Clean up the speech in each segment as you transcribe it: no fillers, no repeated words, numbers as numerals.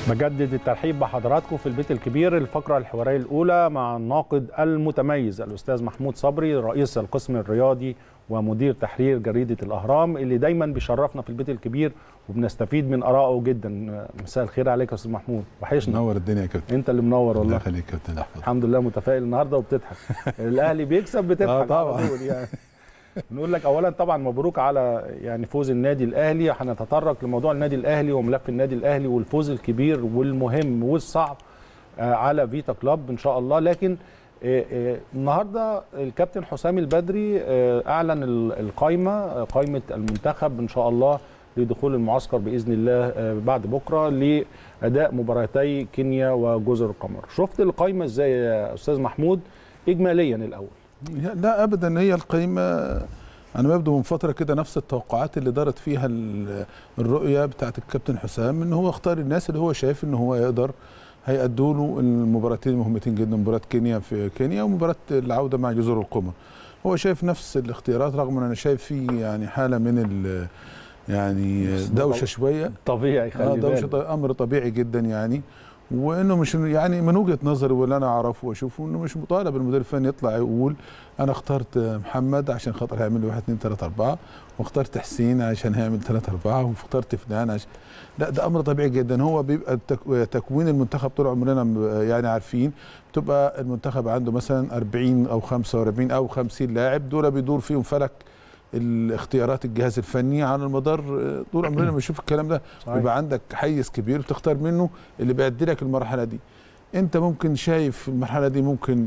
بجدد الترحيب بحضراتكم في البيت الكبير، الفقرة الحوارية الأولى مع الناقد المتميز الأستاذ محمود صبري، رئيس القسم الرياضي ومدير تحرير جريدة الأهرام، اللي دايما بيشرفنا في البيت الكبير وبنستفيد من آرائه جدا. مساء الخير عليك يا أستاذ محمود، وحشنا. منور الدنيا يا كابتن. أنت اللي منور والله. الله يخليك يا كابتن أحمد. الحمد لله متفائل النهارده وبتضحك. الأهلي بيكسب بتضحك طبعا يعني. نقول لك اولا طبعا مبروك على يعني فوز النادي الاهلي. هنتطرق لموضوع النادي الاهلي وملف النادي الاهلي والفوز الكبير والمهم والصعب على فيتا كلوب ان شاء الله. لكن النهارده الكابتن حسام البدري اعلن القائمه، قائمه المنتخب ان شاء الله لدخول المعسكر باذن الله بعد بكره لاداء مباراتي كينيا وجزر القمر. شفت القائمه ازاي يا استاذ محمود اجماليا الاول؟ لا ابدا، هي القائمه انا يبدو من فتره كده نفس التوقعات اللي دارت فيها الرؤيه بتاعت الكابتن حسام، ان هو اختار الناس اللي هو شايف ان هو يقدر هيأدوا له المباراتين المهمتين جدا، مباراه كينيا في كينيا ومباراه العوده مع جزر القمر. هو شايف نفس الاختيارات، رغم ان انا شايف فيه يعني حاله من يعني دوشه شويه. طبيعي، خلي بالك دوشه امر طبيعي جدا يعني، وانه مش يعني من وجهه نظري واللي انا اعرفه واشوفه انه مش مطالب المدير الفني يطلع يقول انا اخترت محمد عشان خاطر هيعمل لي 1 2 3 4، واخترت حسين عشان هيعمل 3 4، واخترت فلان عشان لا، ده امر طبيعي جدا. هو بيبقى تكوين المنتخب طول عمرنا يعني عارفين، بتبقى المنتخب عنده مثلا 40 او 45 او 50 لاعب، دول بيدور فيهم فلك الاختيارات الجهاز الفني على المدار طول عمرنا بنشوف الكلام ده. بيبقى عندك حيز كبير بتختار منه اللي بيأدي لك المرحله دي. انت ممكن شايف المرحله دي ممكن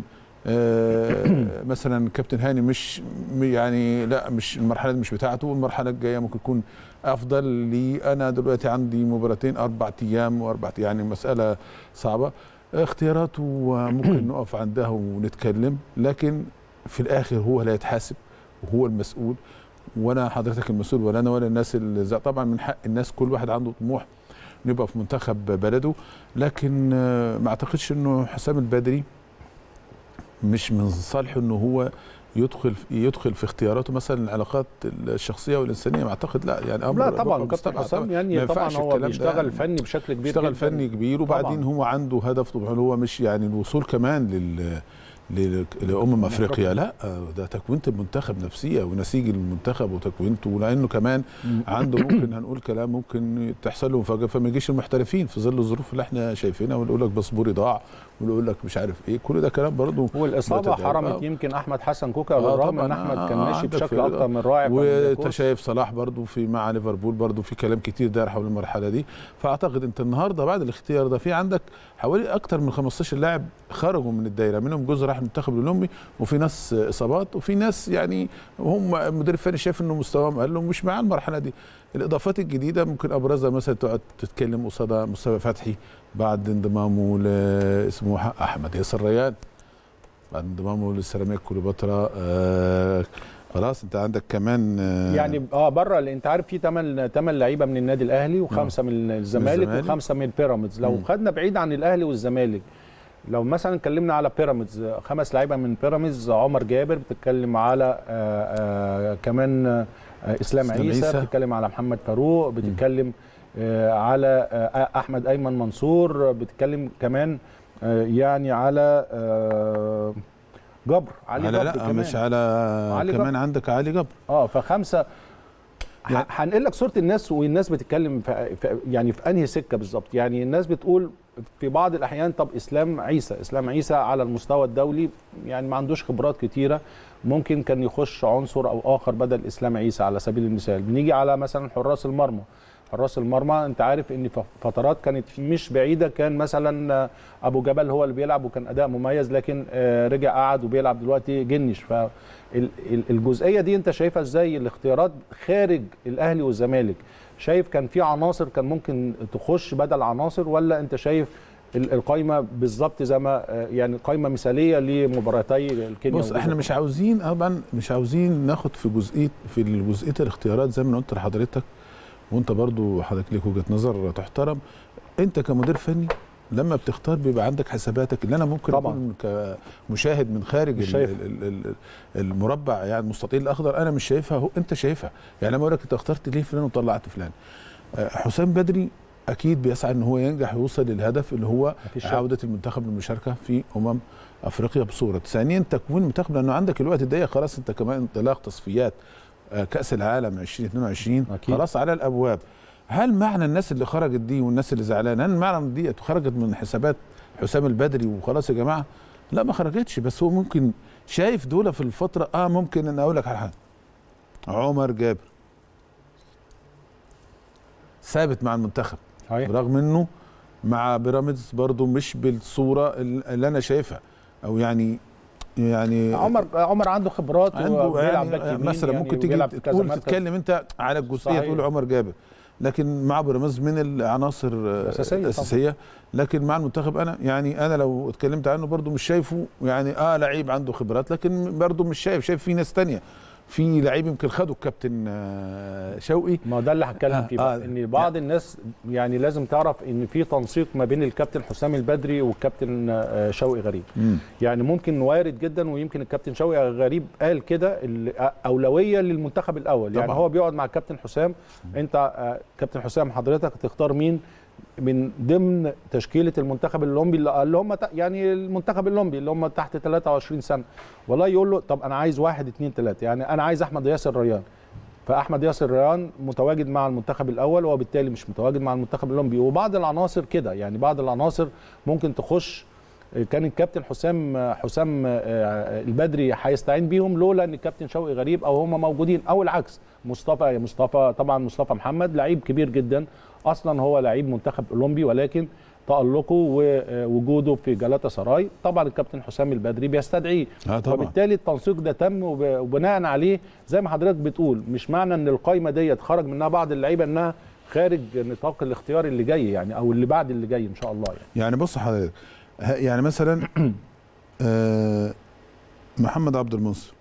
مثلا كابتن هاني مش يعني لا، مش المرحله دي مش بتاعته، المرحله الجايه ممكن يكون افضل لي. انا دلوقتي عندي مباراتين 4 ايام و4، يعني مساله صعبه. اختياراته ممكن نقف عندها ونتكلم، لكن في الاخر هو لا يتحاسب وهو المسؤول، وانا حضرتك المسؤول ولا انا ولا الناس اللي طبعا من حق الناس، كل واحد عنده طموح نبقى في منتخب بلده. لكن ما اعتقدش انه حسام البدري مش من صالحه انه هو يدخل في اختياراته مثلا العلاقات الشخصيه والانسانيه. ما اعتقد، لا يعني امر. لا طبعا كابتن حسام يعني طبعا هو بيشتغل يعني فني بشكل كبير، بيشتغل فني كبير، وبعدين هو عنده هدف طبعا، هو مش يعني الوصول كمان لأمم أفريقيا، لا ده تكوينة المنتخب نفسية ونسيج المنتخب وتكوينته، لأنه كمان عنده ممكن هنقول كلام ممكن تحصل له مفاجأة فما يجيش المحترفين في ظل الظروف اللي احنا شايفينها، ونقول لك باسبوري ضاع ونقول لك مش عارف ايه، كل ده كلام برضه. والإصابة حرمت يمكن أحمد حسن كوكا، بالرغم ان أحمد كان ماشي بشكل أكتر من رائع. وانت شايف صلاح برضه في مع ليفربول برضه في كلام كتير دار حول المرحلة دي. فأعتقد أنت النهارده بعد الاختيار ده في عندك حوالي أكتر من 15 لاعب خرجوا من الدايرة، منهم جزء راح المنتخب الأولمبي، وفي ناس اصابات، وفي ناس يعني هم المدير الفني شاف انه مستواهم قال له مش مع المرحله دي. الاضافات الجديده ممكن ابرزها مثلا تقعد تتكلم قصادها مصطفى فتحي بعد انضمامه اسمه احمد ياسر ريان، بعد انضمامه للسيراميك كليوباترا. خلاص انت عندك كمان يعني بره، اللي انت عارف في 8 لعيبه من النادي الاهلي و5 من الزمالك و5 من بيراميدز. لو خدنا بعيد عن الاهلي والزمالك، لو مثلا اتكلمنا على بيراميدز، 5 لعيبه من بيراميدز، عمر جابر، بتتكلم على كمان اسلام عيسى، بتتكلم على محمد فاروق، بتتكلم على احمد ايمن منصور، بتتكلم كمان يعني على جبر علي جبر. لا كمان. مش على كمان جبر. عندك علي جبر. فخمسه. هنقل لك صوره الناس، والناس بتتكلم يعني في انهي سكه بالظبط. يعني الناس بتقول في بعض الاحيان طب اسلام عيسى على المستوى الدولي يعني ما عندوش خبرات كتيره، ممكن كان يخش عنصر او اخر بدل اسلام عيسى على سبيل المثال. بنيجي على مثلا حراس المرمى، انت عارف ان فترات كانت مش بعيده كان مثلا ابو جبل هو اللي بيلعب وكان اداء مميز، لكن رجع قعد وبيلعب دلوقتي جنش. فالجزئيه دي انت شايفها ازاي؟ الاختيارات خارج الاهلي والزمالك، شايف كان في عناصر كان ممكن تخش بدل عناصر، ولا انت شايف القايمه بالظبط زي ما يعني قايمه مثاليه لمباراتي الكينيا؟ بص احنا مش عاوزين ناخد في جزئيه الاختيارات زي ما قلت لحضرتك، وانت برضو حضرتك ليك وجهه نظر تحترم. انت كمدير فني لما بتختار بيبقى عندك حساباتك اللي انا ممكن اكون كمشاهد من خارج المربع يعني المستطيل الاخضر انا مش شايفها، انت شايفها. يعني لما اقول لك انت اخترت ليه فلان وطلعت فلان. حسام بدري اكيد بيسعى ان هو ينجح ويوصل للهدف اللي هو عوده المنتخب للمشاركه في افريقيا بصوره. ثانيا تكوين المنتخب، لانه عندك الوقت الضيق خلاص، انت كمان انطلاق تصفيات كاس العالم 2022 خلاص على الابواب. هل معنى الناس اللي خرجت دي والناس اللي زعلانه، هل معنى دي خرجت من حسابات حسام البدري وخلاص يا جماعه؟ لا ما خرجتش، بس هو ممكن شايف دول في الفتره ممكن ان اقول لك على حاجه. عمر جابر ثابت مع المنتخب رغم انه مع بيراميدز برضه مش بالصوره اللي انا شايفها، او يعني عمر عنده خبرات وبيلعب باك يمين مثلا ممكن تيجي تتكلم انت على الجزئيه تقول عمر جابر، لكن مع بيراميدز من العناصر الاساسيه. لكن مع المنتخب انا لو اتكلمت عنه برضه مش شايفه يعني لعيب عنده خبرات، لكن برضه مش شايف في ناس تانية، في لعيب يمكن خدوا الكابتن شوقي. ما ده اللي هتكلم فيه بقى، ان بعض الناس يعني لازم تعرف ان في تنسيق ما بين الكابتن حسام البدري والكابتن شوقي غريب. يعني ممكن وارد جدا، ويمكن الكابتن شوقي غريب قال كده الاولويه للمنتخب الاول. يعني هو بيقعد مع الكابتن حسام، انت كابتن حسام حضرتك تختار مين من ضمن تشكيله المنتخب الاولمبي اللي هم يعني المنتخب الاولمبي اللي هم تحت 23 سنه، والله يقول له طب انا عايز 1 2 3، يعني انا عايز احمد ياسر ريان، فاحمد ياسر ريان متواجد مع المنتخب الاول وبالتالي مش متواجد مع المنتخب الاولمبي. وبعض العناصر كده، يعني بعض العناصر ممكن تخش كان الكابتن حسام البدري هيستعين بيهم لولا ان الكابتن شوقي غريب او هم موجودين، او العكس. مصطفى طبعا مصطفى محمد لعيب كبير جدا، اصلا هو لعيب منتخب اولمبي، ولكن تألقه ووجوده في جالاتا سراي طبعا الكابتن حسام البدري بيستدعيه، وبالتالي التنسيق ده تم، وبناء عليه زي ما حضرتك بتقول مش معنى ان القائمه ديت خرج منها بعض اللعيبه انها خارج نطاق الاختيار اللي جاي، يعني او اللي بعد اللي جاي ان شاء الله. يعني بص حضرتك، يعني مثلا محمد عبد المنصف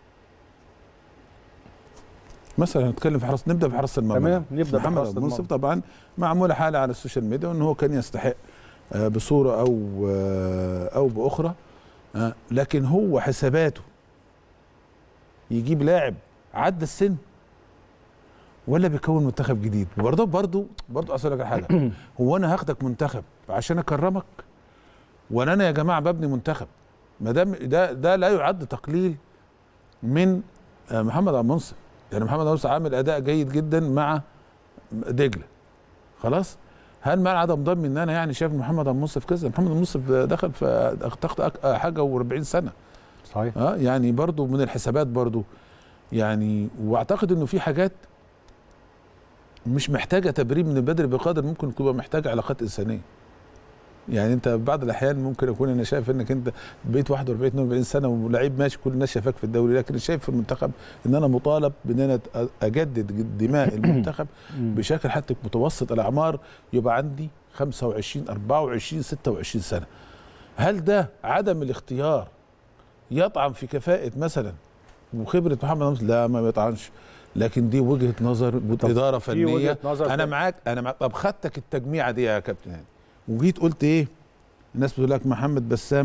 مثلا، نتكلم في نبدا بحراسه المرمى. تمام، نبدا محمد عبد المنصف طبعا معموله حاله على السوشيال ميديا وان هو كان يستحق بصوره او باخرى، لكن هو حساباته يجيب لاعب عدى السن ولا بيكون منتخب جديد؟ برضه اصل لك حاجه، هو انا هاخدك منتخب عشان اكرمك، ولا انا يا جماعه ببني منتخب؟ ما دام ده لا يعد تقليل من محمد عبد المنصف. يعني محمد عبد المنصف عامل اداء جيد جدا مع دجله خلاص. هل معنى عدم ضمن ان انا يعني شايف محمد عبد المنصف كذا؟ محمد عبد المنصف دخل في حاجه و40 سنه صحيح. يعني برضو من الحسابات برضو يعني، واعتقد انه في حاجات مش محتاجه تبرير من البدري بقدر ممكن تبقى محتاجه علاقات انسانيه. يعني انت بعض الاحيان ممكن اكون انا شايف انك انت بقيت 41 42 سنه ولاعيب ماشي، كل الناس شايفاك في الدوري، لكن شايف في المنتخب ان انا مطالب بان انا اجدد دماء المنتخب بشكل حتى متوسط الاعمار يبقى عندي 25 24 26 سنه. هل ده عدم الاختيار يطعن في كفاءه مثلا وخبره محمد عبد؟ لا ما بيطعنش، لكن دي وجهه نظر اداره فنيه. انا معاك. طب خدتك التجميعه دي يا كابتن هاني وجيت قلت ايه؟ الناس بتقول لك محمد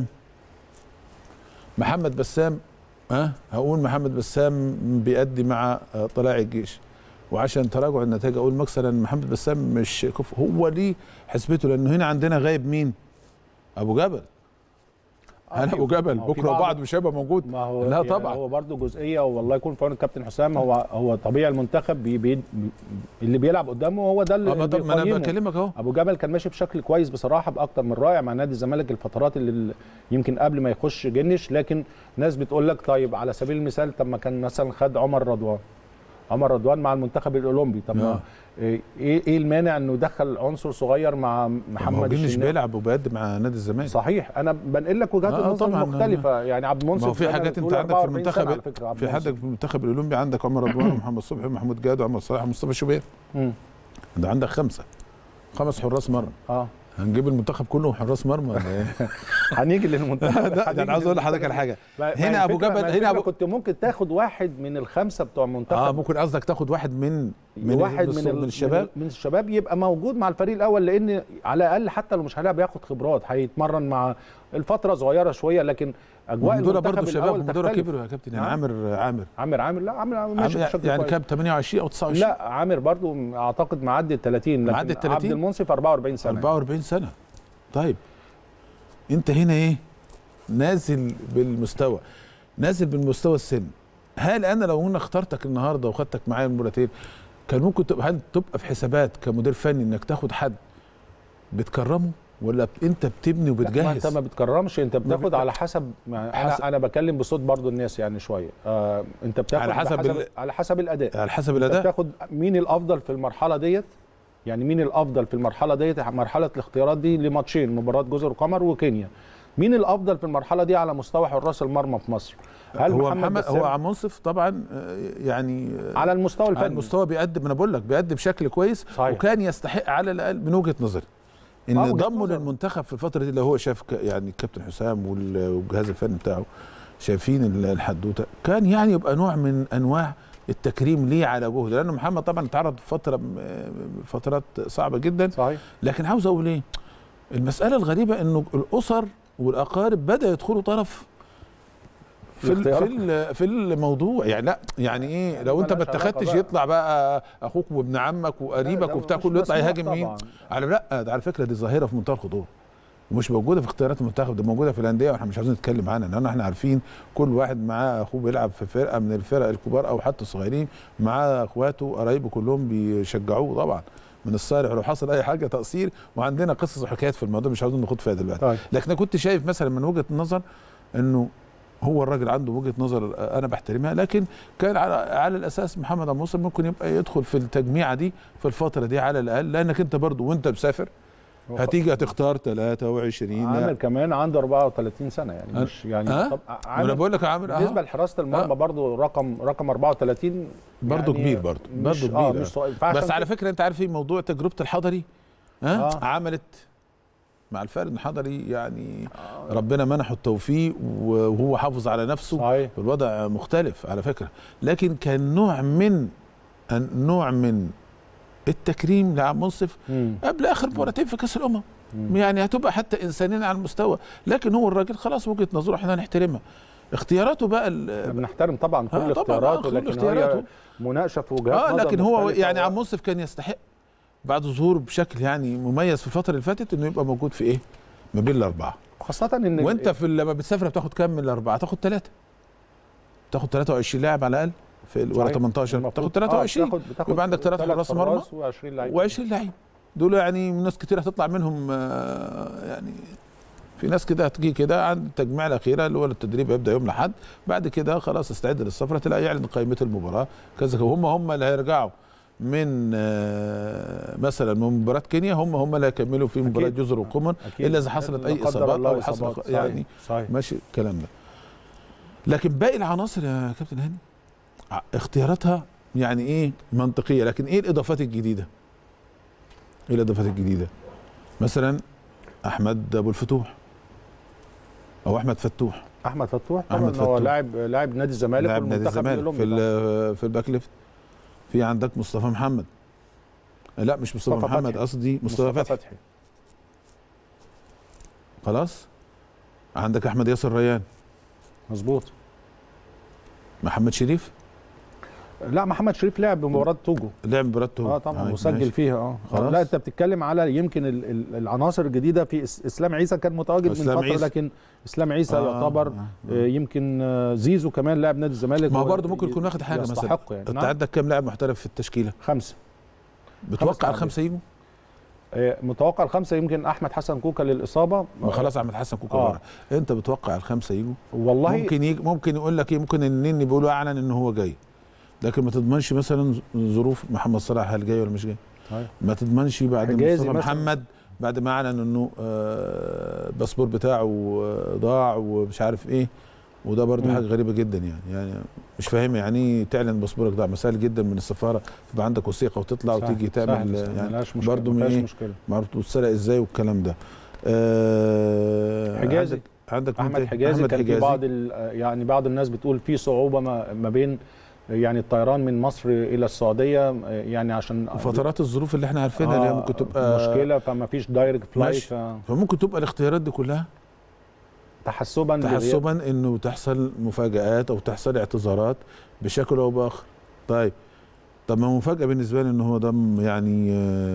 بسام هقول محمد بسام بيأدي مع طلائع الجيش، وعشان تراجع النتائج اقول مثلا محمد بسام مش كفء. هو ليه حسبته؟ لانه هنا عندنا غايب مين؟ ابو جبل. هل ابو جبل بكره وبعد مش هيبقى موجود؟ ما هو لا طبعا هو برضه جزئيه، والله يكون في عون الكابتن حسام. هو طبيعي المنتخب اللي بيلعب قدامه هو ده اللي ما انا بكلمك اهو. ابو جبل كان ماشي بشكل كويس بصراحه، باكتر من رائع مع نادي الزمالك الفترات اللي يمكن قبل ما يخش جنش. لكن ناس بتقول لك طيب على سبيل المثال طب ما كان مثلا خد عمر رضوان مع المنتخب الاولمبي، طب ايه المانع انه يدخل عنصر صغير مع محمد الشناوي؟ مش بيلعب وبيقدم مع نادي الزمالك. صحيح، انا بنقل لك وجهات النظر مختلفه. يعني عبد المنصف في حاجات انت عندك في المنتخب، في حدك في المنتخب الاولمبي عندك عمر رضوان ومحمد صبحي ومحمود جاد وعمر صلاح ومصطفى شوبير. ده عندك 5 حراس مرمى. هنجيب المنتخب كله حراس مرمى ولا ايه؟ هنيجي للمنتخب. ده انا عايز اقول لحضرتك على حاجه. هنا ابو جبل، كنت ممكن تاخد واحد من ال5 بتوع المنتخب. ممكن قصدك تاخد واحد من واحد من الشباب من الشباب يبقى موجود مع الفريق الاول، لان على الاقل حتى لو مش هيلعب ياخد خبرات، هيتمرن مع الفتره صغيره شويه، لكن اجواء المنتخب الاول دول كبروا يا كابتن. يعني عامر لا عامر ماشي يعني كام 28 او 29؟ لا عامر برضو اعتقد معدي ال 30، لكن عبد المنصف 44 سنه. 44 سنه. طيب انت هنا ايه؟ نازل بالمستوى السن. هل انا لو انا اخترتك النهارده وخدتك معايا المباراتين كان ممكن تبقى في حسابات كمدير فني انك تاخد حد بتكرمه، ولا انت بتبني وبتجهز؟ ما انت ما بتكرمش، انت بتاخد على حسب انا بكلم بصوت برضو الناس يعني شويه. انت بتاخد على حسب الاداء. انت بتاخد مين الافضل في المرحله ديت، يعني مين الافضل في المرحله ديت، مرحله الاختيارات دي لماتشين، مباراه جزر القمر وكينيا. مين الافضل في المرحله دي على مستوى حراس المرمى في مصر؟ هل محمد هو عبد المنصف طبعا، يعني على المستوى الفني، على المستوى بيقدم، انا بقول لك بيقدم بشكل كويس. صحيح. وكان يستحق على الاقل من وجهه نظري ان ضمه للمنتخب في الفتره دي، اللي هو شاف يعني الكابتن حسام والجهاز الفني بتاعه شايفين الحدوته، كان يعني يبقى نوع من انواع التكريم ليه على جهده، لانه محمد طبعا اتعرض فترات صعبه جدا. صحيح. لكن عاوز اقول ايه، المساله الغريبه انه الاسر والاقارب بدا يدخلوا طرف في الموضوع. يعني لا يعني ايه، لو انت ما اتخذتش يطلع بقى اخوك وابن عمك وقريبك وبتاع كله يطلع يهاجم مين؟ لا ده على فكره دي ظاهره في منتهى الخطوره، ومش موجوده في اختيارات المنتخب، ده موجوده في الانديه واحنا مش عاوزين نتكلم عنها، لان احنا عارفين كل واحد معاه اخوه بيلعب في فرقه من الفرق الكبار او حتى الصغيرين، معاه اخواته وقرايبه كلهم بيشجعوه طبعا من الصالح لو حصل اي حاجه تقصير، وعندنا قصص وحكايات في الموضوع مش عاوزين نخوض فيها دلوقتي. لكن انا كنت شايف مثلا من وجهه النظر انه هو الراجل عنده وجهه نظر انا بحترمها، لكن كان على الاساس محمد عبد المنصف ممكن يبقى يدخل في التجميعه دي في الفتره دي على الاقل، لانك انت برضو وانت مسافر هتيجي هتختار 23. عامر كمان عنده 34 سنه، يعني مش يعني طب انا بقول لك عامر بالنسبه لحراسه المرمى برضو رقم 34 برضو يعني كبير، برضو كبير. بس على فكره انت عارف ايه موضوع تجربه الحضري عملت مع الفارق الحضري، يعني ربنا منحه التوفيق وهو حافظ على نفسه. صحيح. الوضع مختلف على فكره، لكن كان نوع من التكريم لعبد المنصف قبل اخر مباراتين في كاس الامم. يعني هتبقى حتى انسانيا على المستوى، لكن هو الراجل خلاص وجهه نظره احنا نحترمها. اختياراته بقى بنحترم طبعا كل اختياراته، لكن هي مناقشه في وجهات نظر. لكن هو يعني عبد المنصف كان يستحق بعد ظهور بشكل يعني مميز في الفتره اللي فاتت انه يبقى موجود في ايه؟ ما بين الاربعه. خاصه ان وانت لما بتسافر بتاخد كام من الاربعه؟ تاخد 3. بتاخد 23 لاعب على الاقل في ولا 18 بتاخد 23. يبقى عندك 3 حراس مرمى و20 لعيب. دول يعني ناس كتير هتطلع منهم، يعني في ناس كده هتجي كده عند التجميع الاخيره اللي هو التدريب يبدا يوم الاحد، بعد كده خلاص استعد للسفره، تلاقي يعلن قائمه المباراه كذا. هم اللي هيرجعوا من مثلا من مباراه كينيا، هم اللي هيكملوا في مباراه جزر القمر الا اذا حصلت اي اصابات او حصل يعني صحيح. ماشي الكلام ده. لكن باقي العناصر يا كابتن هاني اختياراتها يعني ايه منطقيه، لكن ايه الاضافات الجديده؟ ايه الاضافات الجديده؟ مثلا احمد ابو الفتوح او احمد فتوح. احمد فتوح طبعا هو لاعب نادي الزمالك، لاعب نادي الزمالك في الباك ليفت. في عندك مصطفى محمد، لا مش مصطفى محمد، قصدي مصطفى فتحي. خلاص. عندك احمد ياسر ريان. مظبوط. محمد شريف. لا محمد شريف لعب مباراه توجو. لعب مباراه توجو طبعا وسجل فيها. لا انت بتتكلم على يمكن العناصر الجديده. في اسلام عيسى كان متواجد من فتره، لكن اسلام عيسى يعتبر يمكن زيزو كمان لاعب نادي الزمالك. ما هو برضه ممكن يكون واخد حاجه مثلا. يعني انت عندك كام لاعب محترف في التشكيله؟ 5. بتوقع ال5 يجوا؟ متوقع ال5 يمكن احمد حسن كوكا للاصابه. خلاص احمد حسن كوكا بره. انت بتوقع ال5 يجوا؟ والله ممكن يقول لك ايه، ممكن النني بيقولوا اعلن ان هو جاي، لكن ما تضمنش مثلا ظروف محمد صلاح هل جاي ولا مش جاي. ما تضمنش بعد مصطفى محمد بعد ما اعلن انه الباسبور بتاعه ضاع ومش عارف ايه، وده برضه حاجه غريبه جدا. يعني مش فاهم يعني ايه تعلن باسبورك ضاع. مسائل جدا من السفاره تبقى عندك وثيقه وتطلع وتيجي تعمل يعني برضه ايه معرفش تتسرق ازاي والكلام ده. عندك احمد حجازي كان في بعض يعني بعض الناس بتقول في صعوبه ما بين يعني الطيران من مصر الى السعوديه يعني عشان فترات الظروف اللي احنا عارفينها اللي هي ممكن تبقى مشكله، فما فيش دايركت فلايت، فممكن تبقى الاختيارات دي كلها تحسبا انه تحصل مفاجآت او تحصل اعتذارات بشكل او باخر. طب ما مفاجاه بالنسبه لي ان هو ضم يعني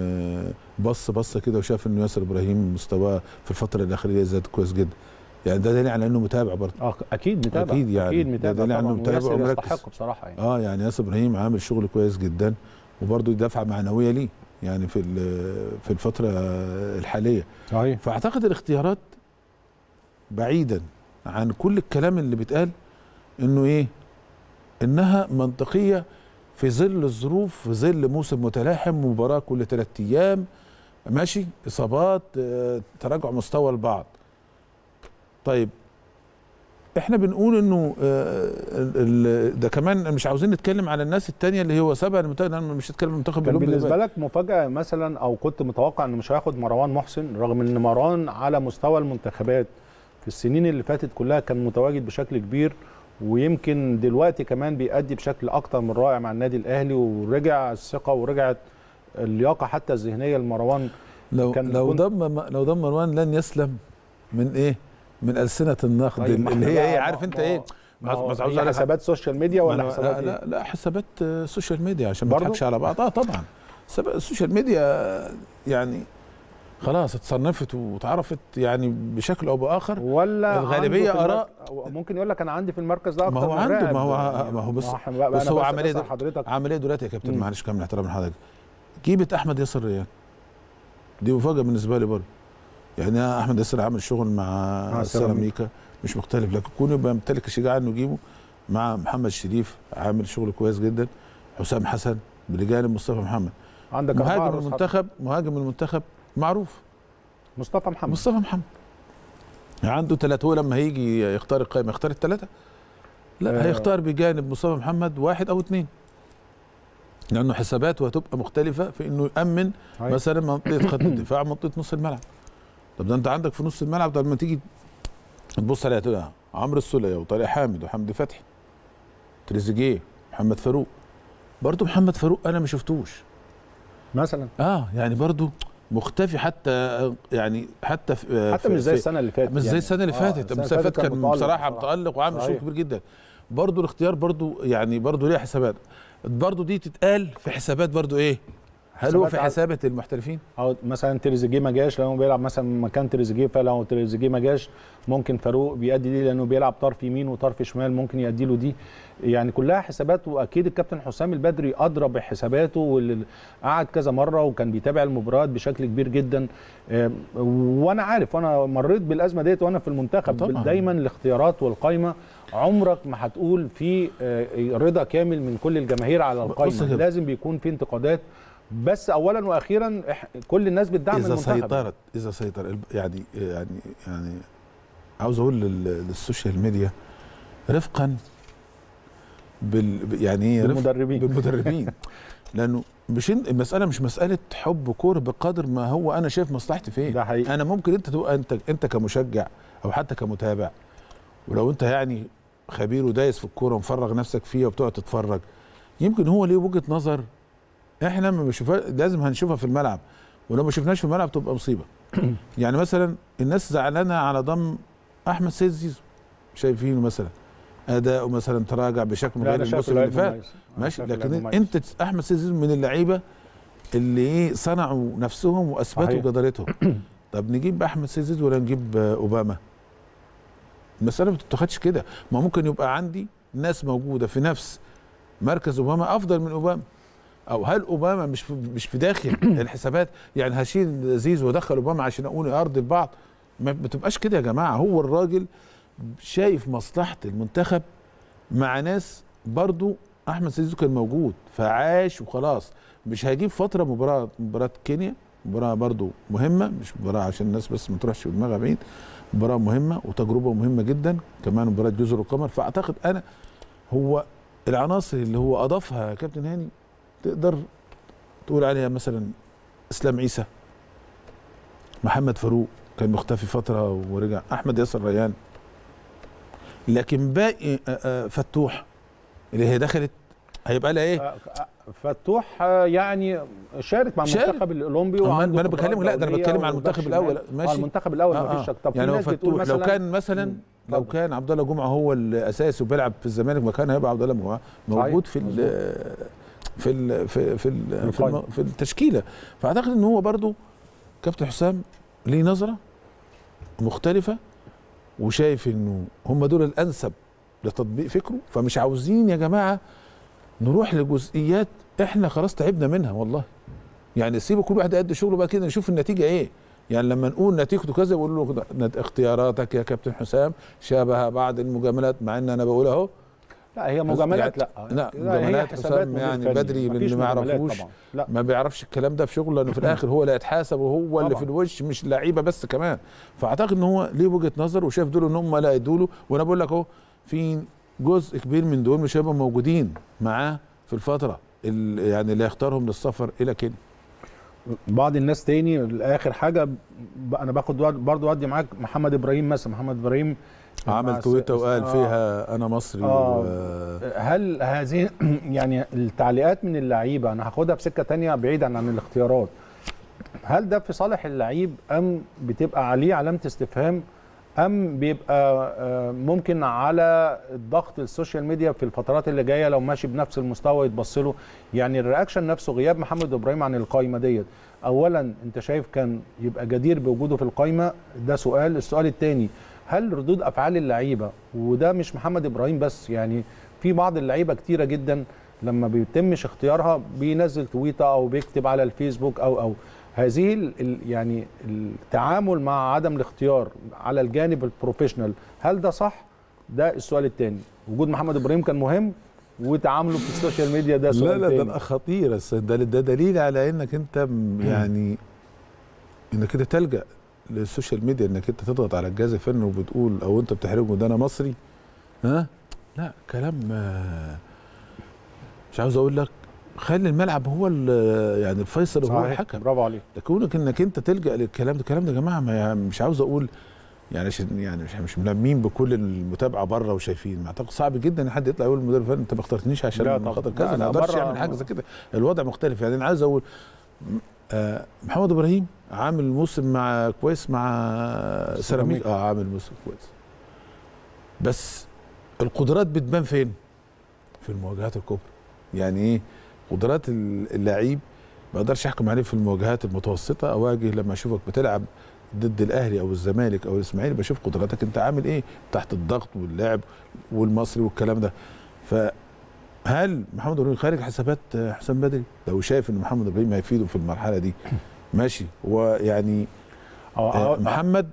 بص كده وشاف انه ياسر ابراهيم مستواه في الفتره الاخيره زاد كويس جدا، يعني ده دليل على انه متابع برضه. اكيد متابع، اكيد يعني اكيد متابع، ده دليل على انه متابع ومركز. يستحق بصراحه يعني. يعني ياسر ابراهيم عامل شغل كويس جدا، وبرضه دفعه معنويه ليه يعني في الفتره الحاليه. صحيح. فاعتقد الاختيارات بعيدا عن كل الكلام اللي بيتقال انه انها منطقيه في ظل الظروف، في ظل موسم متلاحم، مباراه كل 3 ايام ماشي، اصابات، تراجع مستوى البعض. طيب احنا بنقول انه ده كمان مش عاوزين نتكلم على الناس التانية اللي هو سبق المنتخب، انا مش هتكلم المنتخب كان بالنسبه لك مفاجاه مثلا، او كنت متوقع انه مش هياخد مروان محسن، رغم ان مروان على مستوى المنتخبات في السنين اللي فاتت كلها كان متواجد بشكل كبير، ويمكن دلوقتي كمان بيأدي بشكل اكتر من رائع مع النادي الاهلي، ورجع الثقه ورجعت اللياقه حتى الذهنيه لمروان. لو ضم مروان لن يسلم من من ألسنة النقد اللي هي عارف انت مش عاوز حسابات سوشيال ميديا ولا حسابات لا حسابات سوشيال ميديا عشان ما نضحكش على بعض. طبعا السوشيال ميديا يعني خلاص اتصنفت واتعرفت يعني بشكل او باخر، ولا الغالبيه اراء. ممكن يقول لك انا عندي في المركز ده اكتر ما هو عنده، ما هو بص هو عمليه دلوقتي يا كابتن، معلش كامل احترام لحضرتك، جيبه احمد ياسر ريان دي مفاجاه بالنسبه لي برضه. يعني احمد ياسر عامل شغل مع سيراميكا مش مختلف، لكن كونه يبقى يمتلك الشجاعه انه يجيبه مع محمد شريف عامل شغل كويس جدا، حسام حسن بجانب مصطفى محمد. عندك مهاجم المنتخب معروف مصطفى محمد عنده 3. هو لما هيجي يختار القائمه يختار ال3؟ لا هيختار بجانب مصطفى محمد 1 أو 2، لانه حساباته هتبقى مختلفه في انه يامن مثلا منطقه خط الدفاع، منطقه نص الملعب. طب ده انت عندك في نص الملعب ده لما تيجي تبص عليها تقول عمرو السوليه وطارق حامد وحمدي فتحي، تريزيجيه، محمد فاروق. برضه محمد فاروق انا ما شفتوش مثلا، يعني برضه مختفي، حتى مش زي السنه اللي فاتت، مش زي السنه اللي فاتت. السنه اللي فاتت كان بصراحه متالق وعامل شغل كبير جدا. برضه الاختيار برضه يعني برضه ليه حسابات، برضه دي تتقال في حسابات برضه هل هو في حسابة المحترفين؟ او مثلا تريزيجيه ما جاش لانه بيلعب مثلا مكان تريزيجيه، فلو تريزيجيه ما جاش ممكن فاروق بيأدي دي لانه بيلعب طرف يمين وطرف شمال، ممكن يأدي له دي. يعني كلها حسابات، واكيد الكابتن حسام البدري ادرى بحساباته، واللي قعد كذا مره وكان بيتابع المباريات بشكل كبير جدا. وانا عارف، وانا مريت بالازمه ديت وانا في المنتخب طبعا. دايما الاختيارات والقائمه عمرك ما هتقول في رضا كامل من كل الجماهير على القائمه، لازم بيكون في انتقادات، بس اولا واخيرا كل الناس بتدعم المنتخب. اذا سيطر يعني عاوز اقول للسوشيال ميديا رفقا بالمدربين لانه مش المساله مش مساله حب كوره بقدر ما هو انا شايف مصلحتي فين. ده حقيقي. انا ممكن انت تبقى انت كمشجع او حتى كمتابع، ولو انت يعني خبير ودايس في الكوره ومفرغ نفسك فيها وبتقعد تتفرج، يمكن هو ليه وجهه نظر احنا لما بنشوفها لازم هنشوفها في الملعب، ولو ما شفناش في الملعب تبقى مصيبه. يعني مثلا الناس زعلانه على ضم احمد سيد زيزو، شايفينه مثلا اداؤه مثلا تراجع بشكل غير الموسم اللي فات، ماشي، لكن انت احمد سيد زيزو من اللعيبه اللي صنعوا نفسهم واثبتوا جدارتهم. طب نجيب احمد سيد زيزو ولا نجيب اوباما؟ المساله ما بتتاخدش كده. ما ممكن يبقى عندي ناس موجوده في نفس مركز اوباما افضل من اوباما، او هل اوباما مش في داخل الحسابات؟ يعني هشيل زيزو وادخل اوباما عشان اقول ارضي البعض؟ ما بتبقاش كده يا جماعه. هو الراجل شايف مصلحه المنتخب مع ناس، برضو احمد زيزو كان موجود فعاش وخلاص. مش هجيب فتره مباراه كينيا، مباراه برضو مهمه، مش مباراه عشان الناس بس ما تروحش بدماغها بعيد، مباراه مهمه وتجربه مهمه جدا، كمان مباراه جزر القمر. فاعتقد انا هو العناصر اللي هو اضافها كابتن هاني تقدر تقول عليها مثلا اسلام عيسى، محمد فاروق كان مختفي فتره ورجع، احمد ياسر ريان، لكن باقي فتوح اللي هي دخلت هيبقى لها ايه؟ فتوح يعني شارك مع المنتخب الاولمبي وعنده ما انا بكلمك، لا ده انا بتكلم على المنتخب الاول. ماشي المنتخب الاول مفيش شك. طب يعني هو فتوح لو كان مثلا لو كان عبد الله جمعه هو الاساسي وبيلعب في الزمالك مكان هيبقى عبد الله جمعه موجود في التشكيله. فاعتقد ان هو برضو كابتن حسام ليه نظره مختلفه وشايف انه هم دول الانسب لتطبيق فكره. فمش عاوزين يا جماعه نروح لجزئيات احنا خلاص تعبنا منها والله. يعني سيبوا كل واحد قد شغله بقى كده نشوف النتيجه ايه. يعني لما نقول نتيجته كذا يقولوا له اختياراتك يا كابتن حسام شابه بعض المجاملات، مع ان انا بقول اهو لا هي مجاملات. لا مجاملات حسام يعني بدري اللي ما يعرفوش ما بيعرفش الكلام ده في شغله، لانه في الاخر هو اللي هيتحاسب وهو اللي في الوش مش لعيبه بس كمان. فاعتقد ان هو ليه وجهه نظر وشاف دول ان هم لا يدوا له. وانا بقول لك اهو في جزء كبير من دول مش هيبقوا موجودين معاه في الفتره يعني اللي هيختارهم للسفر الى كينيا. بعض الناس تاني اخر حاجه انا باخد برضو ودي معاك محمد ابراهيم مثلا. محمد ابراهيم عمل تويته وقال فيها انا مصري. هل هذه يعني التعليقات من اللعيبه انا هاخدها في سكه تانية بعيدا عن الاختيارات، هل ده في صالح اللعيب ام بتبقى عليه علامه استفهام، ام بيبقى ممكن على الضغط السوشيال ميديا في الفترات اللي جايه لو ماشي بنفس المستوى يتبص له؟ يعني الرياكشن نفسه غياب محمد ابراهيم عن القايمه ديت، اولا انت شايف كان يبقى جدير بوجوده في القايمه؟ ده سؤال. السؤال الثاني، هل ردود افعال اللعيبه، وده مش محمد ابراهيم بس، يعني في بعض اللعيبه كتيره جدا لما بيتمش اختيارها بينزل تويته او بيكتب على الفيسبوك او هذه يعني التعامل مع عدم الاختيار على الجانب البروفيشنال، هل ده صح؟ ده السؤال الثاني. وجود محمد ابراهيم كان مهم وتعامله في السوشيال ميديا ده سؤال تاني. لا ده خطير. ده دليل على انك انت يعني انك انت تلجأ للسوشيال ميديا انك انت تضغط على الجهاز الفني وبتقول او انت بتحرجه ده انا مصري. لا كلام مش عاوز اقول لك خلي الملعب هو يعني الفيصل وهو الحكم. برافو عليك. كونك انك انت تلجأ للكلام ده، الكلام ده يا جماعه مش عاوز اقول يعني مش ملمين بكل المتابعه بره وشايفين. اعتقد صعب جدا ان حد يطلع يقول للمدير الفني انت ما اخترتنيش عشان خاطر كذا. ما اقدرش اعمل حاجه زي كده. الوضع مختلف. يعني انا عايز اقول محمد ابراهيم عامل موسم كويس مع سيراميك. عامل موسم كويس، بس القدرات بتبان فين؟ في المواجهات الكبرى. يعني ايه قدرات اللعيب؟ ما اقدرش احكم عليه في المواجهات المتوسطه. اواجه لما اشوفك بتلعب ضد الاهلي او الزمالك او الاسماعيلي بشوف قدراتك انت عامل ايه تحت الضغط واللعب والمصري والكلام ده. فهل محمد ابراهيم خارج حسابات حسام بدري؟ لو شايف ان محمد ابراهيم هيفيده في المرحله دي ماشي. هو يعني محمد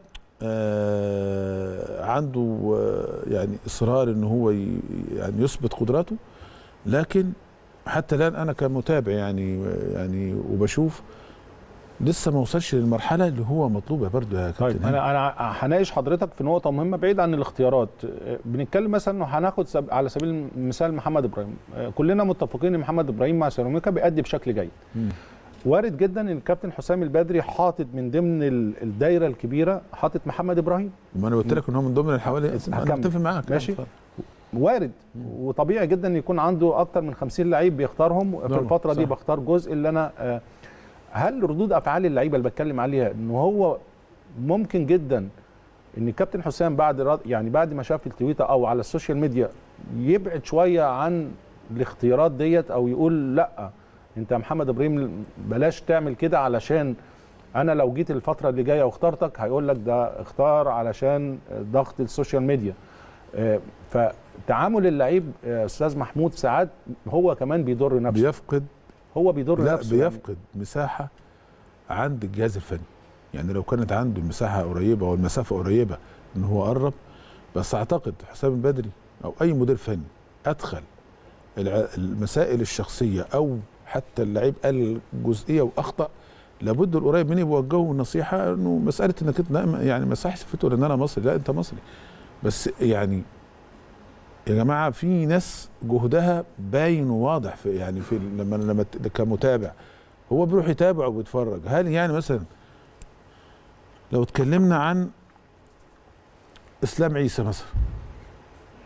عنده يعني اصرار ان هو يعني يثبت قدراته، لكن حتى الان انا كمتابع يعني وبشوف لسه ما وصلش للمرحله اللي هو مطلوبه برضه يا كابتن. طيب انا هناقش حضرتك في نقطه مهمه بعيد عن الاختيارات. بنتكلم مثلا انه هناخد على سبيل المثال محمد ابراهيم. كلنا متفقين ان محمد ابراهيم مع سيراميكا بيأدي بشكل جيد. وارد جدا ان الكابتن حسام البدري حاطط من ضمن الدايره الكبيره حاطط محمد ابراهيم. ما انا قلت لك ان هو من ضمن الحوالي. انا اتفق معاك ماشي. وارد وطبيعي جدا يكون عنده اكتر من 50 لعيب بيختارهم في الفتره دي. بختار جزء اللي انا هل ردود افعال اللعيبه اللي بتكلم عليها ان هو ممكن جدا ان الكابتن حسام بعد ما شاف التويتر او على السوشيال ميديا يبعد شويه عن الاختيارات ديت، او يقول لا انت يا محمد ابراهيم بلاش تعمل كده علشان انا لو جيت الفتره اللي جايه واخترتك هيقول لك ده اختار علشان ضغط السوشيال ميديا. فتعامل اللعيب استاذ محمود ساعات هو كمان بيضر نفسه. بيضر نفسه. بيفقد مساحه عند الجهاز الفني. يعني لو كانت عنده المساحه قريبه والمسافه قريبه ان هو قرب. بس اعتقد حسام البدري او اي مدير فني ادخل المسائل الشخصيه او حتى اللعيب قال جزئيه واخطا، لابد القريب مني بوجهه النصيحه انه مساله انك انت يعني ما يصحش تقول ان انا مصري. لا انت مصري، بس يعني يا جماعه في ناس جهدها باين وواضح في لما كمتابع هو بيروح يتابع وبيتفرج. هل يعني مثلا لو اتكلمنا عن اسلام عيسى مثلا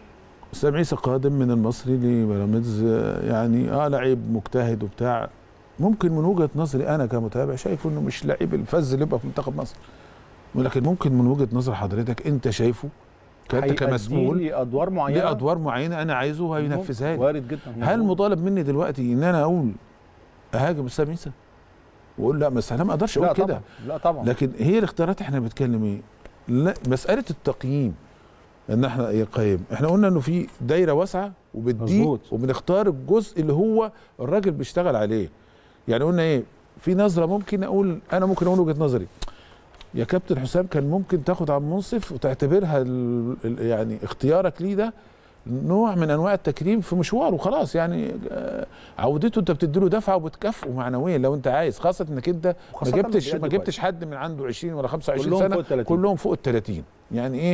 اسلام عيسى قادم من المصري لبيراميدز، يعني لعيب مجتهد وبتاع، ممكن من وجهه نظري انا كمتابع شايفه انه مش لعيب الفذ اللي يبقى في منتخب مصر، ولكن ممكن من وجهه نظر حضرتك انت شايفه كانت كمسؤول ليه ادوار معينه، ليه ادوار معينه انا عايزه وهينفذها لي. وارد جدا. هل مطالب مني دلوقتي ان انا اقول اهاجم اسلام عيسى واقول لا بس انا ما اقدرش اقول كده؟ لا طبعا. لكن هي الاختيارات احنا بنتكلم ايه؟ لا مساله التقييم، ان احنا نقيم، احنا قلنا انه في دايره واسعه وبتضيق وبنختار الجزء اللي هو الراجل بيشتغل عليه. يعني قلنا ايه؟ في نظره ممكن اقول وجهه نظري يا كابتن حسام، كان ممكن تاخد عن منصف وتعتبرها يعني اختيارك ليه ده نوع من انواع التكريم في مشواره وخلاص، يعني عودته انت بتديله دفعه وبتكافئه معنويا لو انت عايز، خاصه انك انت ما جبتش حد من عنده 20 ولا 25 سنه، كلهم فوق ال 30. يعني ايه؟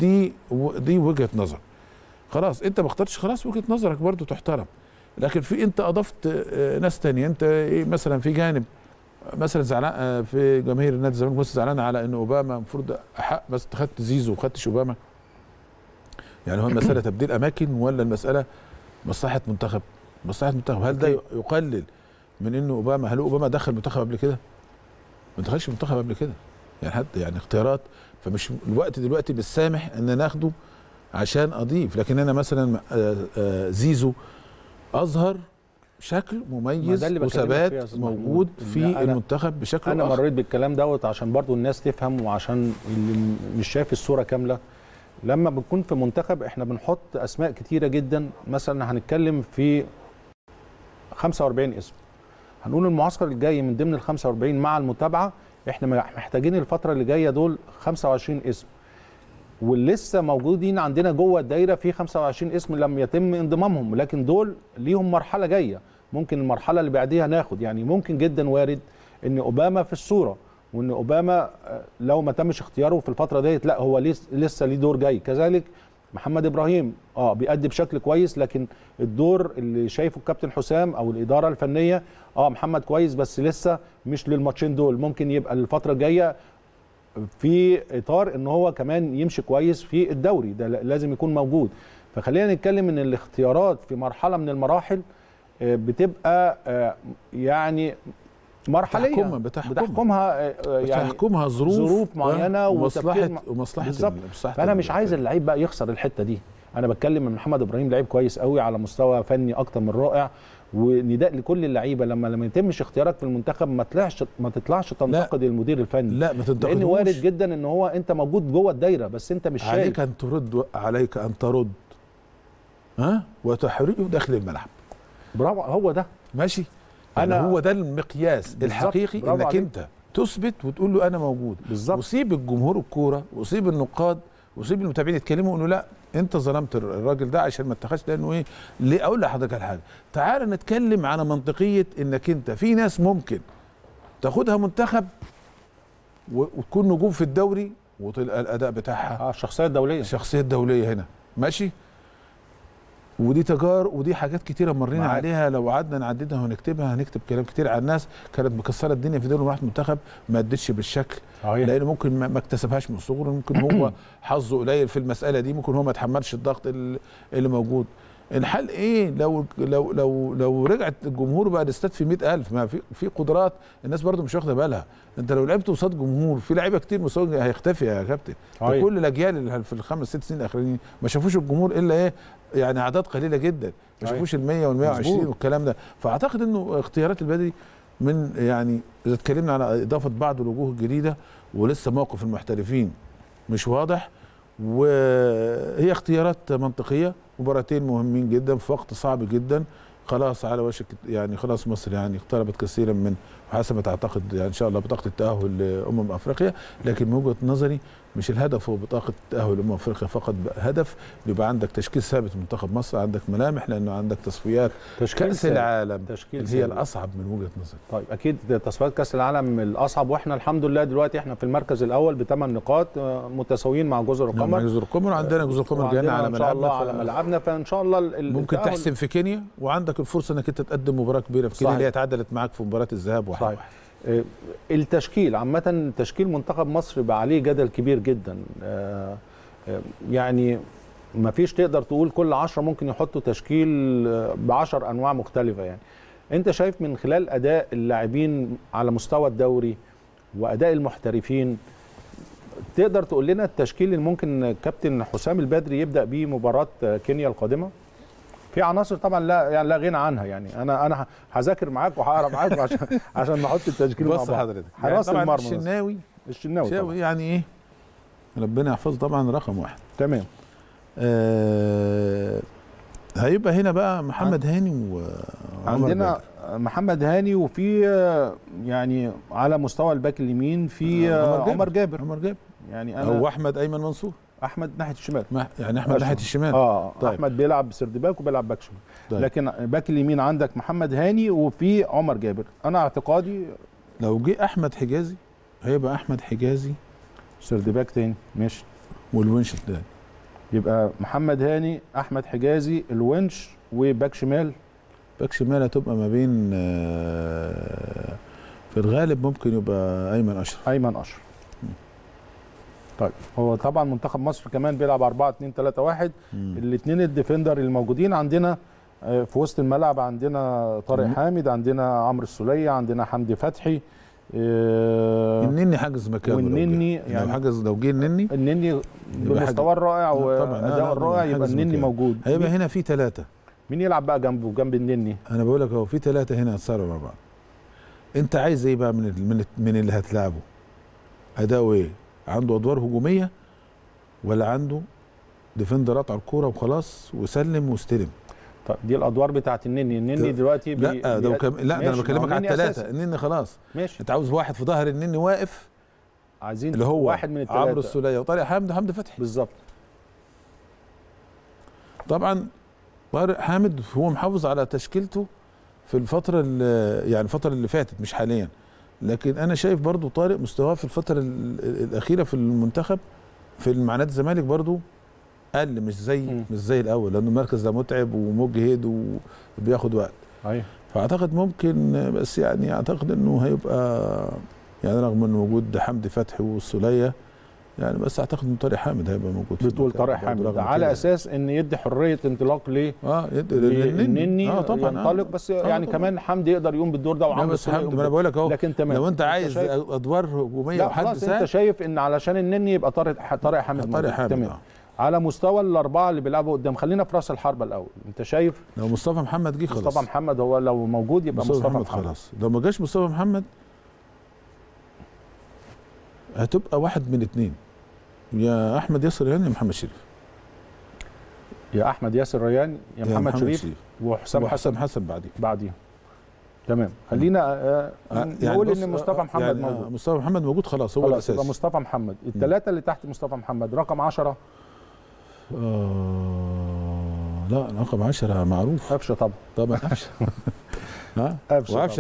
دي وجهه نظر. خلاص انت ما اخترتش، خلاص وجهه نظرك برضو تحترم. لكن في انت اضفت ناس ثانيه، انت ايه مثلا في جانب مثلا زعلان في جماهير النادي الزمالك بس زعلان على ان اوباما المفروض احق، بس خدت زيزو وما خدتش اوباما. يعني هو المساله تبديل اماكن ولا المساله مصلحه منتخب؟ مصلحه منتخب. هل ده يقلل من انه اوباما، هل اوباما دخل منتخب قبل كده؟ ما دخلش منتخب قبل كده. يعني حتى يعني اختيارات، فمش الوقت دلوقتي بالسامح ان ناخده عشان اضيف. لكن انا مثلا زيزو اظهر شكل مميز وثبات موجود في المنتخب بشكل انا مريت بالكلام دوت عشان برضو الناس تفهم، وعشان اللي مش شايف الصوره كامله. لما بنكون في منتخب احنا بنحط اسماء كتيره جدا، مثلا هنتكلم في 45 اسم، هنقول المعسكر الجاي من ضمن ال 45 مع المتابعه احنا محتاجين الفتره اللي جايه دول 25 اسم، ولسه موجودين عندنا جوه الدايره في 25 اسم لم يتم انضمامهم، لكن دول ليهم مرحله جايه، ممكن المرحله اللي بعديها ناخد. يعني ممكن جدا وارد ان اوباما في الصوره، وان اوباما لو ما تمش اختياره في الفتره ديت لا هو لسه ليه دور جاي. كذلك محمد ابراهيم بيأدي بشكل كويس، لكن الدور اللي شايفه الكابتن حسام او الاداره الفنيه محمد كويس بس لسه مش للماتشين دول، ممكن يبقى الفتره الجايه في اطار ان هو كمان يمشي كويس في الدوري ده، لازم يكون موجود. فخلينا نتكلم ان الاختيارات في مرحله من المراحل بتبقى يعني مرحليه بتحكمها ظروف معينه ومصلحه. فانا مش عايز اللعيب بقى يخسر الحته دي. انا بتكلم ان محمد ابراهيم لعيب كويس قوي على مستوى فني اكتر من رائع، ونداء لكل اللعيبه لما يتمش اختيارك في المنتخب ما تطلعش تنتقد المدير الفني، لا ما تنتقدوش، لان وارد جدا ان هو انت موجود جوه الدايره بس انت مش شايف. عليك ان ترد وتحرقه داخل الملعب. برافو، هو ده ماشي. هو ده المقياس الحقيقي، انك عليك. انت تثبت وتقول له انا موجود بالظبط، وسيب الجمهور الكوره وسيب النقاد وسيب المتابعين يتكلموا انه لا انت ظلمت الراجل ده عشان ما اتخذش، لانه ايه؟ ليه؟ اقول لحضرتك على حاجه، تعال نتكلم على منطقيه انك انت في ناس ممكن تاخدها منتخب وتكون نجوم في الدوري وتلقى الاداء بتاعها الشخصيه الدوليه هنا ماشي. ودي تجارب ودي حاجات كتيره مرينا عليها، لو قعدنا نعددها ونكتبها هنكتب كلام كتير عن ناس كانت مكسره الدنيا في دول وراحت منتخب ما ادتش بالشكل، لان ممكن ما اكتسبهاش من صغره، ممكن هو حظه قليل في المساله دي، ممكن هو ما تحملش الضغط اللي موجود. الحل ايه؟ لو رجعت الجمهور بقى الاستاد في 100,000، ما في قدرات الناس برضو مش واخده بالها. انت لو لعبت قصاد جمهور في لعيبه كتير مستوى هيختفي يا كابتن. كل الاجيال اللي في الخمس ست سنين الاخرانيين ما شافوش الجمهور الا ايه؟ يعني اعداد قليله جدا، ما شافوش ال 100 وال 120 والكلام ده. فاعتقد انه اختيارات البدري من يعني اذا اتكلمنا على اضافه بعض الوجوه الجديده ولسه موقف المحترفين مش واضح، وهي اختيارات منطقيه. مباراتين مهمين جدا في وقت صعب جدا، خلاص على وشك يعني خلاص مصر يعني اقتربت كثيرا من وحسمت اعتقد يعني ان شاء الله بطاقه التاهل لامم افريقيا. لكن من وجهه نظري مش الهدف هو بطاقه التاهل لامم افريقيا فقط، هدف يبقى عندك تشكيل ثابت في منتخب مصر، عندك ملامح، لانه عندك تصفيات كاس العالم اللي هي الاصعب من وجهه نظري. طيب اكيد تصفيات كاس العالم الاصعب، واحنا الحمد لله دلوقتي احنا في المركز الاول ب8 نقاط متساويين مع جزر القمر. جزر القمر عندنا جزر القمر جايين على ملعبنا، ان شاء الله على ملعبنا، فان شاء الله ممكن تحسم في كينيا، وعندك الفرصه انك انت تقدم مباراه كبيره في كينيا اللي هي اتعادلت معاك في مباراه الذهاب 1-1. التشكيل عامة، تشكيل منتخب مصر بقى عليه جدل كبير جدا. يعني ما فيش تقدر تقول كل 10 ممكن يحطوا تشكيل ب10 انواع مختلفه يعني. انت شايف من خلال اداء اللاعبين على مستوى الدوري واداء المحترفين، تقدر تقول لنا التشكيل اللي ممكن كابتن حسام البدري يبدا بيه مباراه كينيا القادمه؟ في عناصر طبعا لا غنى عنها يعني. انا هذاكر معاك وهقرا معاك عشان نحط التشكيل مع بعض. بص حضرتك، حراس يعني المرمى الشناوي يعني ايه، ربنا يحفظه طبعا رقم 1. تمام. هيبقى هنا بقى محمد هاني عندنا محمد هاني، وفي يعني على مستوى الباك اليمين في عمر جابر يعني او احمد ايمن منصور. احمد ناحيه الشمال يعني احمد ناحيه الشمال. طيب. احمد بيلعب سرد باك وبيلعب باك شمال. طيب. لكن باك اليمين عندك محمد هاني وفي عمر جابر. انا اعتقادي لو جه احمد حجازي هيبقى احمد حجازي سرد باك تاني، ماشي، والونش الثاني يبقى محمد هاني، احمد حجازي، الونش، وباك شمال. باك شمال هتبقى ما بين في الغالب ممكن يبقى ايمن اشرف. طيب، هو طبعا منتخب مصر كمان بيلعب 4-2-3-1. الاثنين الديفندر الموجودين عندنا في وسط الملعب، عندنا طارق حامد، عندنا عمرو السوليه، عندنا حمدي فتحي. النني حاجز مكانه، والنني يعني حجز لو جه النني بمستواه الرائع واداء الرائع يبقى النني موجود. هيبقى هنا في 3. مين يلعب بقى جنب النني؟ انا بقول لك اهو في 3 هنا هتصارعوا مع بعض. انت عايز ايه بقى من اللي هتلعبه؟ اداؤه ايه؟ عنده ادوار هجوميه ولا عنده ديفندر قطع الكوره وخلاص وسلم واستلم؟ طب دي الادوار بتاعت النني دلوقتي لا ده انا بكلمك على ال3. النني خلاص ماشي. انت عاوز واحد في ظهر النني واقف، عايزين اللي هو واحد من ال3، عمرو السوليه وطارق حامد فتحي. بالظبط. طبعا طارق حامد هو محافظ على تشكيلته في الفتره اللي فاتت، مش حاليا، لكن انا شايف برضو طارق مستواه في الفتره الاخيره في المنتخب مع نادي الزمالك برضو قل، مش زي الاول، لانه المركز ده متعب ومجهد وبياخد وقت. ايوه. فاعتقد ممكن، بس يعني اعتقد انه هيبقى يعني رغم انه وجود حمدي فتحي والسوليه يعني، بس اعتقد ان طارق حامد هيبقى موجود. بتقول طارق حامد على اساس ان يدي حريه انطلاق ليه؟ يدي للنني طبعا ينطلق، بس يعني طبعا. كمان حمدي يقدر يقوم بالدور ده، وعمرو بس حمدي، ما انا بقول لك اهو، لكن تمام لو انت عايز ادوار هجوميه وحد خلاص انت شايف ان علشان النني يبقى طارق حامد تمام. على مستوى الاربعه اللي بيلعبوا قدام، خلينا في راس الحربه الاول. انت شايف لو مصطفى محمد جه خلاص، مصطفى محمد هو لو موجود يبقى مصطفى محمد خلاص. لو ما جاش مصطفى محمد هتبقى واحد من 2، يا احمد ياسر ريان يا محمد شريف. يا احمد ياسر ريان يا محمد شريف وحسام حسن بعديه. تمام. خلينا نقول ان مصطفى محمد موجود. مصطفى محمد موجود خلاص، هو الاساس. يبقى مصطفى محمد. ال3 اللي تحت مصطفى محمد رقم 10. لا رقم 10 معروف، قفشه طبعا قفشه. وقفشه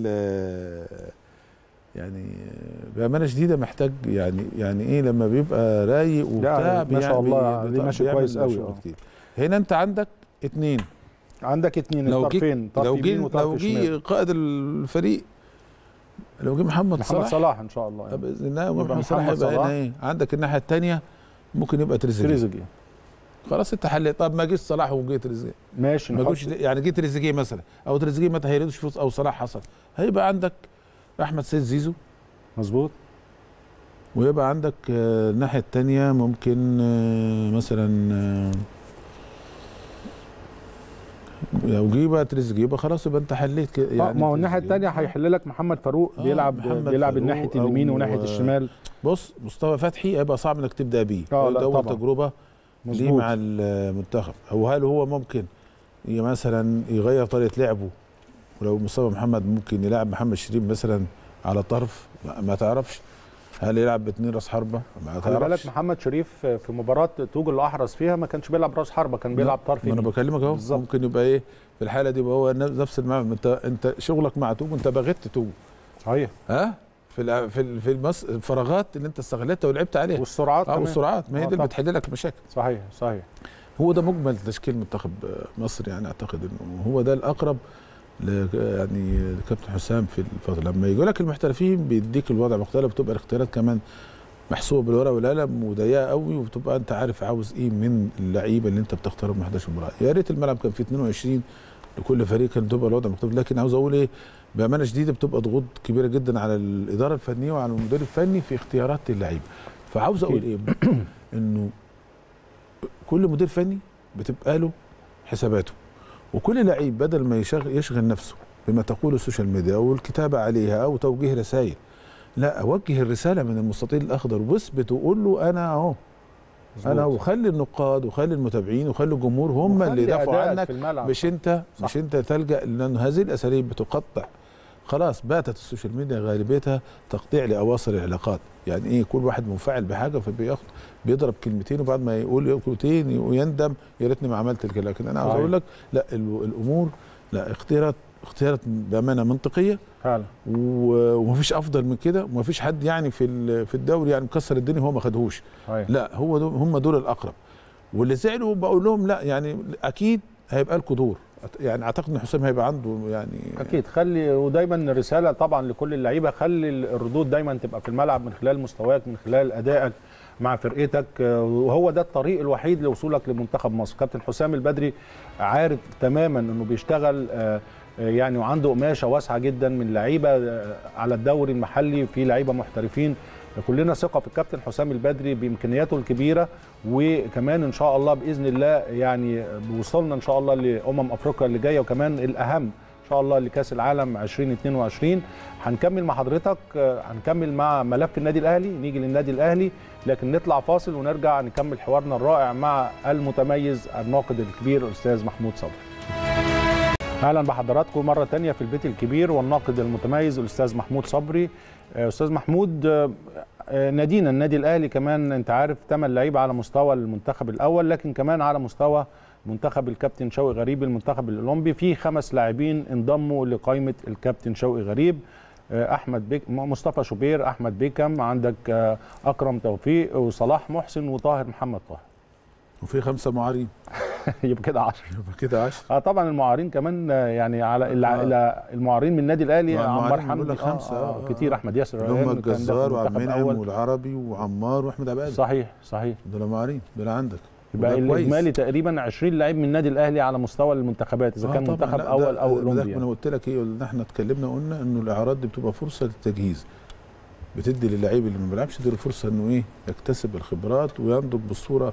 يعني بامانه شديده محتاج يعني ايه لما بيبقى رايق وبتاع، ما شاء الله دي ماشي كويس قوي. هنا انت عندك 2 الطرفين، طرف يمين وطرف شمال. لو جه قائد الفريق، لو جه محمد صلاح ان شاء الله باذن الله، محمد صلاح يبقى هنا ايه. عندك الناحيه الثانيه ممكن يبقى تريزيجيه. خلاص انت حليت. طب ما جيش صلاح وجه تريزيجيه، ماشي، ما جوش يعني جه تريزيجيه مثلا، او تريزيجيه ما تهيلوش فلوس، او صلاح حصل، هيبقى عندك احمد سيد زيزو. مظبوط. ويبقى عندك الناحيه الثانيه ممكن مثلا لو جه بقى تريزيجيه يبقى خلاص، يبقى انت حليت كده يعني. ما هو الناحيه الثانيه هيحل لك محمد فاروق، بيلعب الناحيه اليمين وناحيه الشمال. بص مصطفى فتحي هيبقى صعب انك تبدا بيه، اول تجربه ليه مع المنتخب. هل هو ممكن مثلا يغير طريقه لعبه؟ ولو مصطفى محمد ممكن يلعب محمد شريف مثلا على طرف، ما تعرفش. هل يلعب ب2 راس حربه؟ ما تعرفش. خلي بالك محمد شريف في مباراه توج اللي احرز فيها ما كانش بيلعب راس حربه، كان بيلعب طرف يمين. انا بكلمك اهو، ممكن يبقى ايه في الحاله دي، يبقى هو نفس المعنى. انت شغلك مع توج، انت بغيت توج. صحيح. في الفراغات اللي انت استغلتها ولعبت عليها، والسرعات والسرعات، ما هي دي اللي بتحل لك مشاكل. صحيح. هو ده مجمل تشكيل منتخب مصر يعني. اعتقد انه هو ده الاقرب يعني كابتن حسام في الفتره. لما يجوا لك المحترفين بيديك الوضع مختلف، بتبقى الاختيارات كمان محسوبه بالورقه والقلم وضيقه قوي، وبتبقى انت عارف عاوز ايه من اللعيبه اللي انت بتختارهم من 11 مباراه. يا ريت الملعب كان فيه 22 لكل فريق، كان تبقى الوضع مختلف. لكن عاوز اقول ايه، بامانه شديده بتبقى ضغوط كبيره جدا على الاداره الفنيه وعلى المدير الفني في اختيارات اللعيبه. فعاوز اقول ايه، انه كل مدير فني بتبقى له حساباته، وكل لعيب بدل ما يشغل نفسه بما تقوله السوشيال ميديا او الكتابه عليها او توجيه رسائل، لا، اوجه الرساله من المستطيل الاخضر واثبت وقول له انا اهو، انا، وخلي النقاد وخلي المتابعين وخلي الجمهور هم اللي يدافعوا عنك، مش انت تلجا، لان هذه الاساليب بتقطع. خلاص باتت السوشيال ميديا غالبيتها تقطيع لاواصر العلاقات. يعني ايه، كل واحد منفعل بحاجه بيضرب كلمتين، وبعد ما يقول كلمتين ويندم يا ريتني ما عملت الكلام. لكن انا عاوز اقول لك لا، الامور لا، اختيارات بامانه منطقيه فعلا، ومفيش افضل من كده، ومفيش حد يعني في الدوري يعني مكسر الدنيا هو ما خدهوش. لا، هم دول الاقرب، واللي زعلوا بقول لهم لا، يعني اكيد هيبقى لكم دور. يعني اعتقد ان حسام هيبقى عنده يعني اكيد. خلي ودايما رساله طبعا لكل اللعيبه، خلي الردود دايما تبقى في الملعب من خلال مستواك، من خلال ادائك مع فرقتك، وهو ده الطريق الوحيد لوصولك لمنتخب مصر. كابتن حسام البدري عارف تماما انه بيشتغل يعني، وعنده قماشه واسعه جدا من لعيبه على الدوري المحلي، في لعيبه محترفين. كلنا ثقه في الكابتن حسام البدري بامكانياته الكبيره، وكمان ان شاء الله باذن الله يعني وصلنا ان شاء الله لامم افريقيا اللي جايه، وكمان الاهم ان شاء الله لكاس العالم 2022. هنكمل مع حضرتك، هنكمل مع ملف النادي الاهلي، نيجي للنادي الاهلي، لكن نطلع فاصل ونرجع نكمل حوارنا الرائع مع المتميز الناقد الكبير الاستاذ محمود صبري. اهلا بحضراتكم مره ثانيه في البيت الكبير، والناقد المتميز الاستاذ محمود صبري. استاذ محمود، نادينا النادي الاهلي كمان انت عارف 8 لعيبه على مستوى المنتخب الاول، لكن كمان على مستوى منتخب الكابتن شوقي غريب المنتخب الاولمبي في 5 لاعبين انضموا لقائمه الكابتن شوقي غريب. احمد مصطفى شوبير، احمد بيكم، عندك اكرم توفيق وصلاح محسن وطاهر محمد طاهر، وفي 5 معارين. يبقى كده 10. يبقى كده 10. طبعا المعارين كمان يعني على المعارين من النادي الاهلي عمار حمدي 5 كتير، احمد ياسر هم الجزار وعبد المنعم والعربي وعمار واحمد عبد صحيح دول معارين دول عندك. يبقى الاجمالي تقريبا 20 لعيب من النادي الاهلي على مستوى المنتخبات، اذا كان منتخب اول او اولمبي. انا قلت لك ايه، ان احنا اتكلمنا قلنا انه الاعراض دي بتبقى فرصه للتجهيز، بتدي للعيب اللي ما بيلعبش دي الفرصه انه ايه، يكتسب الخبرات وينضج بالصوره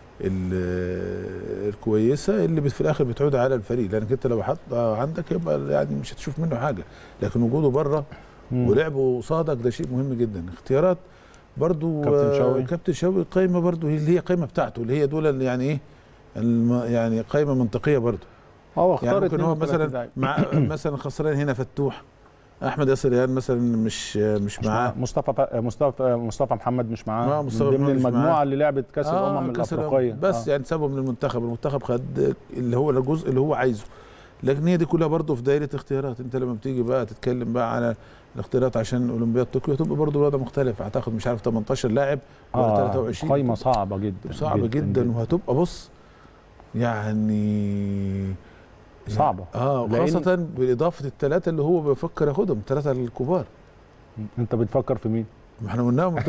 الكويسه اللي في الاخر بتعود على الفريق. لانك انت لو حط عندك يبقى يعني مش هتشوف منه حاجه، لكن وجوده بره ولعبه قصادك ده شيء مهم جدا. اختيارات برضو كابتن شوقي قايمه برضو اللي هي قايمه بتاعته، اللي هي دول اللي يعني ايه يعني قايمه منطقيه برضو. هو اختار يعني ممكن هو مثلا مع مثلا خسران هنا فتوح، احمد ياسر يعني مثلا مش معاه، مصطفى محمد مش معاه، من ضمن المجموعه اللي لعبت كاس الامم الافريقيه، بس يعني سابه من المنتخب خد اللي هو الجزء اللي هو عايزه. لكن هي دي كلها برضه في دايره اختيارات. انت لما بتيجي بقى تتكلم بقى على الاختيارات عشان اولمبياد طوكيو تبقى برضه الوضع مختلف. اعتقد مش عارف 18 لاعب ولا 23. قايمه صعبه جدا صعبه جدا وهتبقى بص يعني صعبه خاصه بالاضافه ال3 اللي هو بيفكر ياخدهم، 3 الكبار. انت بتفكر في مين؟ ما احنا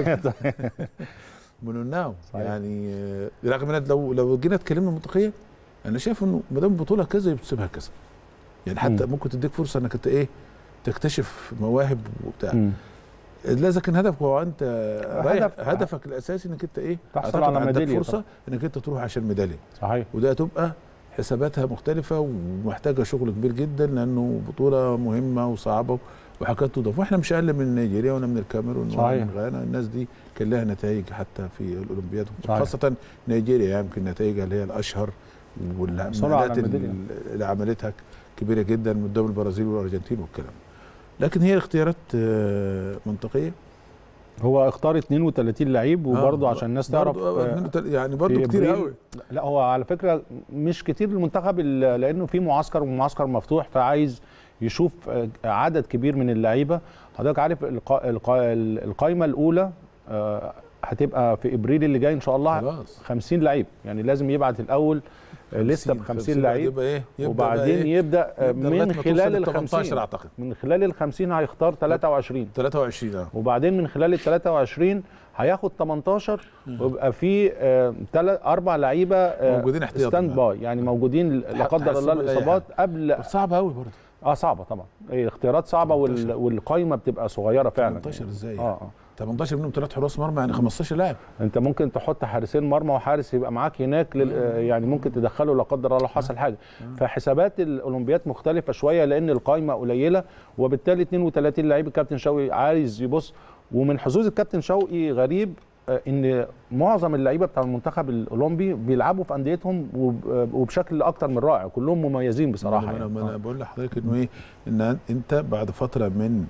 قلناهم يعني. رغم ان لو جينا اتكلمنا منطقيا، انا شايف انه ما دام بطوله كذا يبقى كذا، يعني حتى ممكن تديك فرصه انك انت ايه تكتشف مواهب وبتاع. لا، اذا كان هدفك هو انت رايح هدفك الاساسي انك انت ايه تحصل على ميداليه، فرصه انك انت تروح عشان ميداليه. صحيح. وده هتبقى حساباتها مختلفه ومحتاجه شغل كبير جدا، لانه بطوله مهمه وصعبه وحاجات تضاف. واحنا مش اقل من نيجيريا ولا من الكاميرون ولا من غانا. الناس دي كان لها نتائج حتى في الاولمبياد، خاصه نيجيريا يمكن نتائجها اللي هي الاشهر والعمليات اللي عملتها كبيره جدا قدام البرازيل والارجنتين والكلام. لكن هي اختيارات منطقيه. هو اختار 32 لعيب، وبرضه عشان الناس تعرف يعني برضه كتير قوي. لا، هو على فكره مش كتير المنتخب، لانه في معسكر ومعسكر مفتوح، فعايز يشوف عدد كبير من اللعيبه. حضرتك عارف القائمه الاولى هتبقى في ابريل اللي جاي ان شاء الله خلاص 50 لعيب، يعني لازم يبعت الاول لسه ب 50 لعيب. يبقى ايه؟ وبعدين يبدا من خلال ال 18 اعتقد. من خلال ال 50 هيختار 23 وبعدين من خلال ال 23 هياخد 18 ويبقى في 4 لعيبه موجودين احتياطي ستاند باي، يعني موجودين لا قدر الله الاصابات قبل. صعبه قوي برضه. صعبه طبعا، الاختيارات صعبه والقايمه بتبقى صغيره فعلا. 18 ازاي؟ 18 منهم 3 حراس مرمى، يعني 15 لاعب. انت ممكن تحط حارسين مرمى وحارس يبقى معاك هناك يعني ممكن تدخله لا قدر الله لو حصل حاجه. فحسابات الاولمبياد مختلفه شويه لان القايمه قليله، وبالتالي 32 لعيب. الكابتن شوقي عايز يبص، ومن حظوظ الكابتن شوقي غريب ان معظم اللعيبه بتاع المنتخب الاولمبي بيلعبوا في انديتهم وبشكل اكتر من رائع، كلهم مميزين بصراحه. انا بقول لحضرتك انه ايه، ان انت بعد فتره من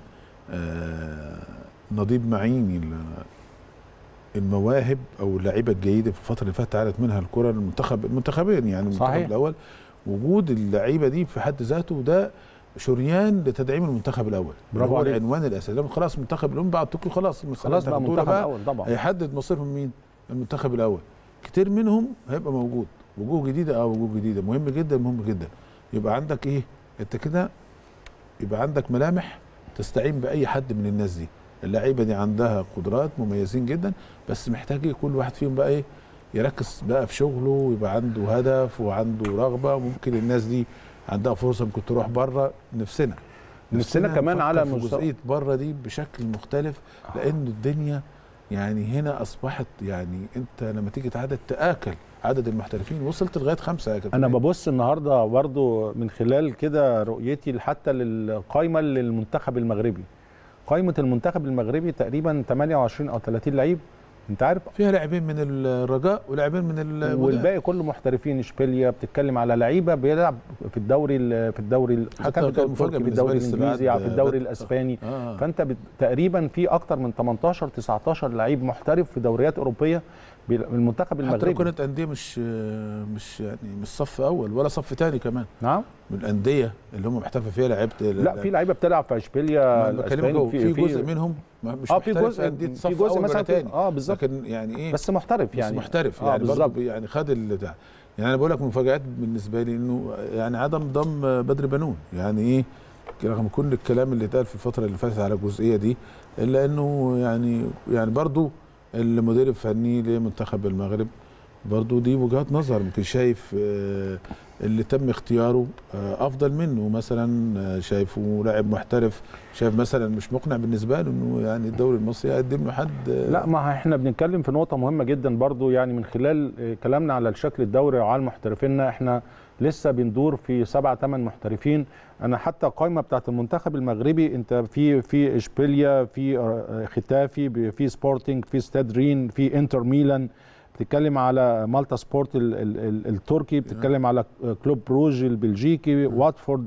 نضيب معين المواهب او اللعيبه الجيده في الفتره اللي فاتت عادت منها الكره المنتخبين، يعني المنتخب الاول وجود اللعيبه دي في حد ذاته ده شريان لتدعيم المنتخب الاول. برافو عليك. العنوان الاساسي لما خلاص المنتخب الاولمبي بعد طوكيو خلاص بقى منتخب الاول طبعا هيحدد مصيرهم مين؟ المنتخب الاول. كتير منهم هيبقى موجود، وجوه جديده وجوه جديده مهم جدا مهم جدا. يبقى عندك ايه؟ انت كده يبقى عندك ملامح تستعين باي حد من الناس دي. اللعيبه دي عندها قدرات مميزين جدا، بس محتاج كل واحد فيهم بقى ايه؟ يركز بقى في شغله ويبقى عنده هدف وعنده رغبه. وممكن الناس دي عندها فرصه ممكن تروح بره. نفسنا كمان على جزئيه بره دي بشكل مختلف، لان الدنيا يعني هنا اصبحت يعني انت لما تيجي تعدد تاكل عدد المحترفين وصلت لغايه 5. انا ببص النهارده برضو من خلال كده رؤيتي حتى للقائمه للمنتخب المغربي. قائمه المنتخب المغربي تقريبا 28 او 30 لعيب، انت عارف فيها لاعبين من الرجاء ولاعبين من الوداد والباقي كله محترفين. اشبيليا بتتكلم على لعيبه بيلعب في الدوري حتى في الدوري الانجليزي او في الدوري الاسباني. فانت تقريبا في اكتر من 18 19 لعيب محترف في دوريات اوروبيه المنتخب المغربي. حتى لو كانت انديه مش يعني مش صف اول ولا صف ثاني كمان. نعم، من الانديه اللي هم محترفه فيها لعيبه. لا في لعيبه بتلعب في اشبيليا الاسباني في جزء منهم مش محترف في انديه صف اول مثلا ثاني. بالظبط. لكن يعني ايه بس محترف يعني. بس محترف يعني برضه يعني خد البتاع. يعني انا بقول لك مفاجات بالنسبه لي انه يعني عدم ضم بدر بنون. يعني ايه رغم كل الكلام اللي اتقال في الفتره اللي فاتت على الجزئيه دي، الا انه يعني برضه المدير الفني لمنتخب المغرب برضو دي وجهات نظر. يمكن شايف اللي تم اختياره افضل منه مثلا، شايفه لاعب محترف، شايف مثلا مش مقنع بالنسبه له انه يعني الدوري المصري يقدم له حد. لا ما احنا بنتكلم في نقطه مهمه جدا برضو، يعني من خلال كلامنا على الشكل الدوري وعلى محترفينا احنا لسه بندور في 7 8 محترفين. انا حتى القائمه بتاعت المنتخب المغربي انت في اشبيليا، في ختافي، في سبورتنج، في ستاد رين، في انتر ميلان، بتتكلم على مالتا سبورت التركي، بتتكلم على كلوب بروج البلجيكي، واتفورد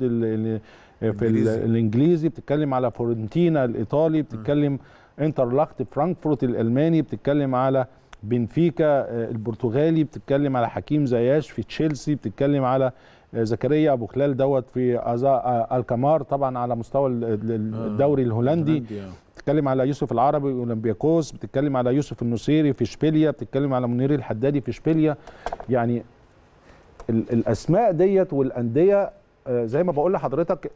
في الانجليزي، بتتكلم على فورنتينا الايطالي، بتتكلم انترلاخت فرانكفورت الالماني، بتتكلم على بنفيكا البرتغالي، بتتكلم على حكيم زياش في تشيلسي، بتتكلم على زكريا ابو خلال في الكمار طبعا على مستوى الدوري الهولندي، بتتكلم على يوسف العربي اولمبياكوس، بتتكلم على يوسف النصيري في اشبيليا، بتتكلم على منير الحدادي في اشبيليا. يعني الاسماء ديت والانديه زي ما بقول لحضرتك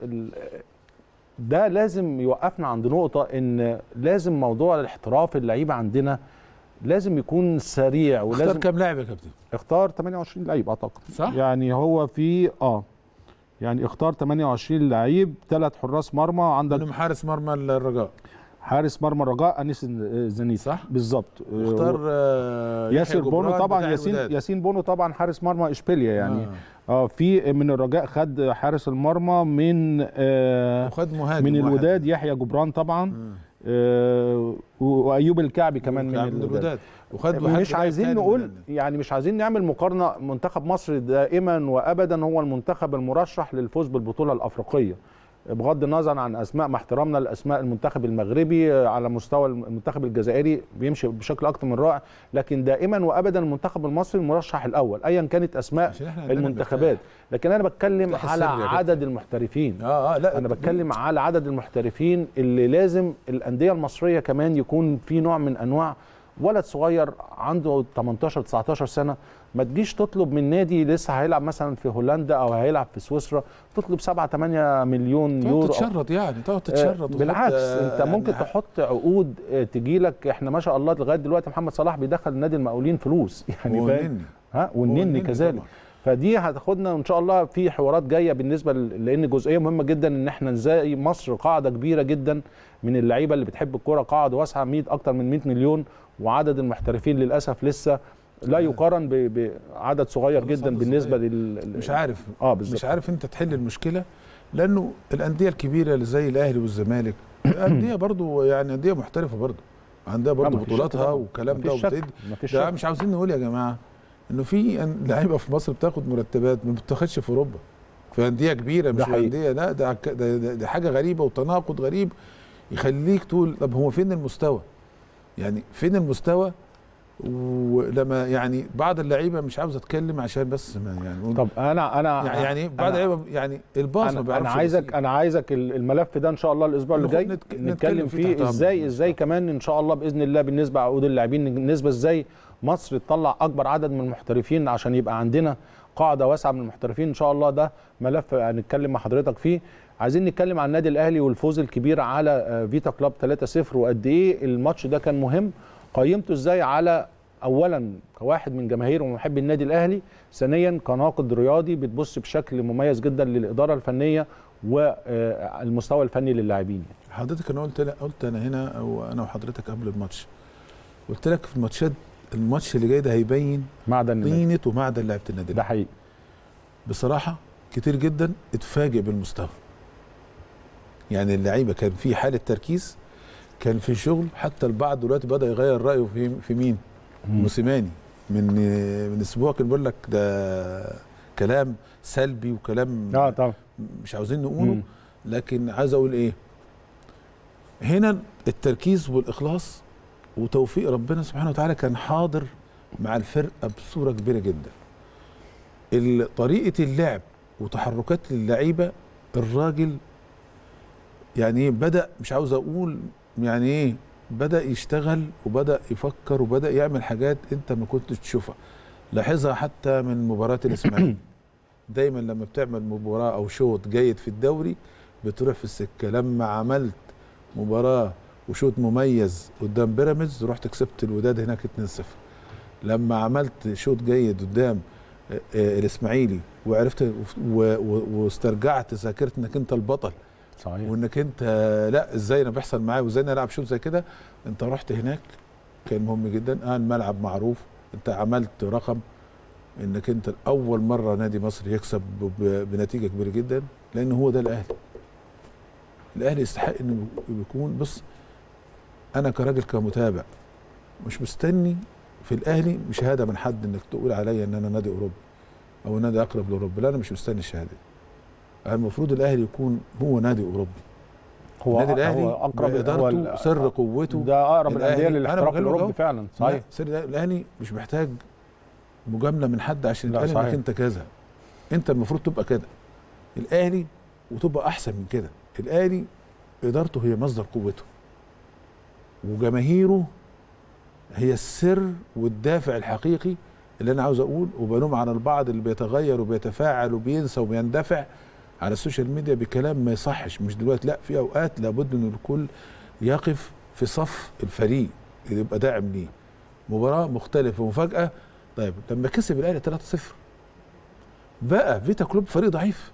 ده لازم يوقفنا عند نقطه ان لازم موضوع الاحتراف اللعيبه عندنا لازم يكون سريع. ولازم اختار كام لاعب يا كابتن؟ اختار 28 لعيب اعتقد، صح؟ يعني هو في يعني اختار 28 لعيب، 3 حراس مرمى عندك. منهم حارس مرمى الرجاء، حارس مرمى الرجاء انيس الزنيد، صح بالظبط. واختار ياسر بونو طبعا، ياسين بونو طبعا حارس مرمى اشبيليا يعني. في من الرجاء خد حارس المرمى من وخد مهاجم من الوداد يحيى جبران طبعا. وايوب الكعبي كمان من الوداد. مش عايزين نقول يعني مش عايزين نعمل مقارنه. منتخب مصر دائما وابدا هو المنتخب المرشح للفوز بالبطوله الافريقيه، بغض النظر عن اسماء، مع احترامنا لاسماء المنتخب المغربي، على مستوى المنتخب الجزائري بيمشي بشكل اكتر من رائع، لكن دائما وابدا المنتخب المصري المرشح الاول ايا كانت اسماء المنتخبات. لكن انا بتكلم على عدد المحترفين. لا انا بتكلم على عدد المحترفين اللي لازم الانديه المصريه كمان يكون في نوع من انواع ولد صغير عنده 18 19 سنه، ما تجيش تطلب من نادي لسه هيلعب مثلا في هولندا او هيلعب في سويسرا تطلب 7 8 مليون يورو. تتشرط يعني، تقعد تتشرط. بالعكس انت ممكن تحط عقود تجي لك. احنا ما شاء الله لغايه دلوقتي محمد صلاح بيدخل نادي المقاولين فلوس يعني، والنني والنني كذلك طبعا. فدي هتاخدنا ان شاء الله في حوارات جايه بالنسبه لان جزئيه مهمه جدا ان احنا ازاي مصر قاعده كبيره جدا من اللعيبه اللي بتحب الكوره، قاعده واسعه اكتر من 100 مليون، وعدد المحترفين للاسف لسه لا يقارن بعدد صغير جدا بالنسبه مش عارف بالظبط. مش عارف انت تحل المشكله، لانه الانديه الكبيره اللي زي الاهلي والزمالك انديه برضو يعني انديه محترفه برضو، عندها برضو بطولاتها والكلام ده وبتدي. ده مش عاوزين نقول يا جماعه انه في لعيبه في مصر بتاخد مرتبات ما بتاخدش في اوروبا في انديه كبيره، مش انديه. لا ده حاجه غريبه وتناقض غريب يخليك تقول طب هو فين المستوى؟ يعني فين المستوى؟ ولما يعني بعض اللعيبه مش عاوز اتكلم عشان بس ما يعني طب انا يعني بعض اللعيبه يعني الباص ما بيعرفش. انا عايزك الملف ده ان شاء الله الاسبوع اللي جاي نتكلم فيه ازاي كمان ان شاء الله باذن الله بالنسبه لعقود اللاعبين، بالنسبه ازاي مصر تطلع اكبر عدد من المحترفين عشان يبقى عندنا قاعده واسعه من المحترفين ان شاء الله. ده ملف هنتكلم مع حضرتك فيه. عايزين نتكلم عن النادي الاهلي والفوز الكبير على فيتا كلوب 3-0 وقد ايه الماتش ده كان مهم، قيمته ازاي على اولا كواحد من جماهير ومحبي النادي الاهلي، ثانيا كناقد رياضي بتبص بشكل مميز جدا للاداره الفنيه والمستوى الفني للاعبين. حضرتك انا قلت انا هنا وانا وحضرتك قبل الماتش، قلت لك في الماتش اللي جاي ده هيبين طينه ومعدن لعيبه النادي. ده حقيقي بصراحه كتير جدا اتفاجئ بالمستوى، يعني اللعيبه كان في حاله تركيز، كان في شغل، حتى البعض دلوقتي بدا يغير رايه في مين؟ موسيماني. من اسبوع كان بيقول لك ده كلام سلبي وكلام طبعا مش عاوزين نقوله، لكن عايز اقول ايه؟ هنا التركيز والاخلاص وتوفيق ربنا سبحانه وتعالى كان حاضر مع الفرقه بصوره كبيره جدا. طريقه اللعب وتحركات اللعيبه، الراجل يعني بدا، مش عاوز اقول يعني ايه، بدأ يشتغل وبدأ يفكر وبدأ يعمل حاجات انت ما كنتش تشوفها. لاحظها حتى من مباراة الاسماعيلي. دايما لما بتعمل مباراة او شوط جيد في الدوري بتروح في السكة. لما عملت مباراة وشوط مميز قدام بيراميدز رحت كسبت الوداد هناك 2-0. لما عملت شوط جيد قدام الاسماعيلي وعرفت واسترجعت ذاكرة انك انت البطل صحيح، وانك انت لا ازاي انا بيحصل معايا وازاي انا العب شوط زي كده، انت رحت هناك كان مهم جدا. الملعب معروف، انت عملت رقم انك انت اول مره نادي مصر يكسب بنتيجه كبيره جدا، لان هو ده الاهلي. الاهلي يستحق انه يكون. بص انا كراجل كمتابع مش مستني في الاهلي شهاده من حد انك تقول عليا ان انا نادي اوروبي او نادي اقرب لاوروبا. لا انا مش مستني الشهاده. المفروض الاهلي يكون هو نادي اوروبي. النادي الاهلي هو اقرب ادارته سر قوته ده اقرب الانديه للاحتراف الاوروبي فعلا. صحيح، سر الاهلي مش محتاج مجامله من حد عشان يتقال انك انت كذا. انت المفروض تبقى كده الاهلي وتبقى احسن من كده. الاهلي ادارته هي مصدر قوته وجماهيره هي السر والدافع الحقيقي اللي انا عاوز اقول. وبلوم على البعض اللي بيتغير وبيتفاعل وبينسى وبيندفع على السوشيال ميديا بكلام ما يصحش. مش دلوقتي، لا، في اوقات لابد ان الكل يقف في صف الفريق يبقى داعم ليه. مباراه مختلفه ومفاجاه. طيب لما كسب الاهلي 3-0 بقى فيتا كلوب فريق ضعيف.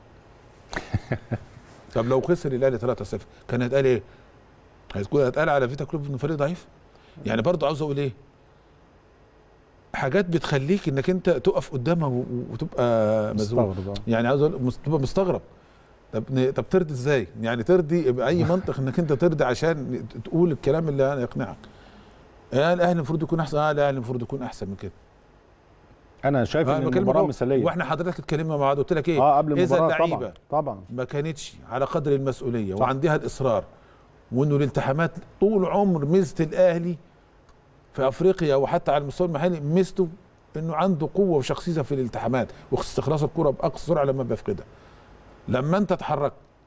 طب لو خسر الاهلي 3-0 كان هيتقال ايه؟ هيتقال على فيتا كلوب انه فريق ضعيف؟ يعني برضه عاوز اقول ايه؟ حاجات بتخليك انك انت تقف قدامها وتبقى مذهول. يعني عاوز اقول تبقى مستغرب. طب ترضي ازاي؟ يعني ترضي باي منطق انك انت ترضي عشان تقول الكلام اللي يقنعك. الاهلي المفروض يكون احسن. الاهلي المفروض يكون احسن من كده. انا شايف ان المباراه مثاليه. واحنا حضرتك اتكلمنا مع بعض قلت لك ايه؟ قبل المباراه اذا اللعيبه طبعا ما كانتش على قدر المسؤوليه وعندها الاصرار، وانه الالتحامات طول عمر ميزه الاهلي في افريقيا وحتى على المستوى المحلي ميزته انه عنده قوه وشخصيه في الالتحامات واستخلاص الكره باقصى سرعه لما بيفقدها. لما انت اتحركت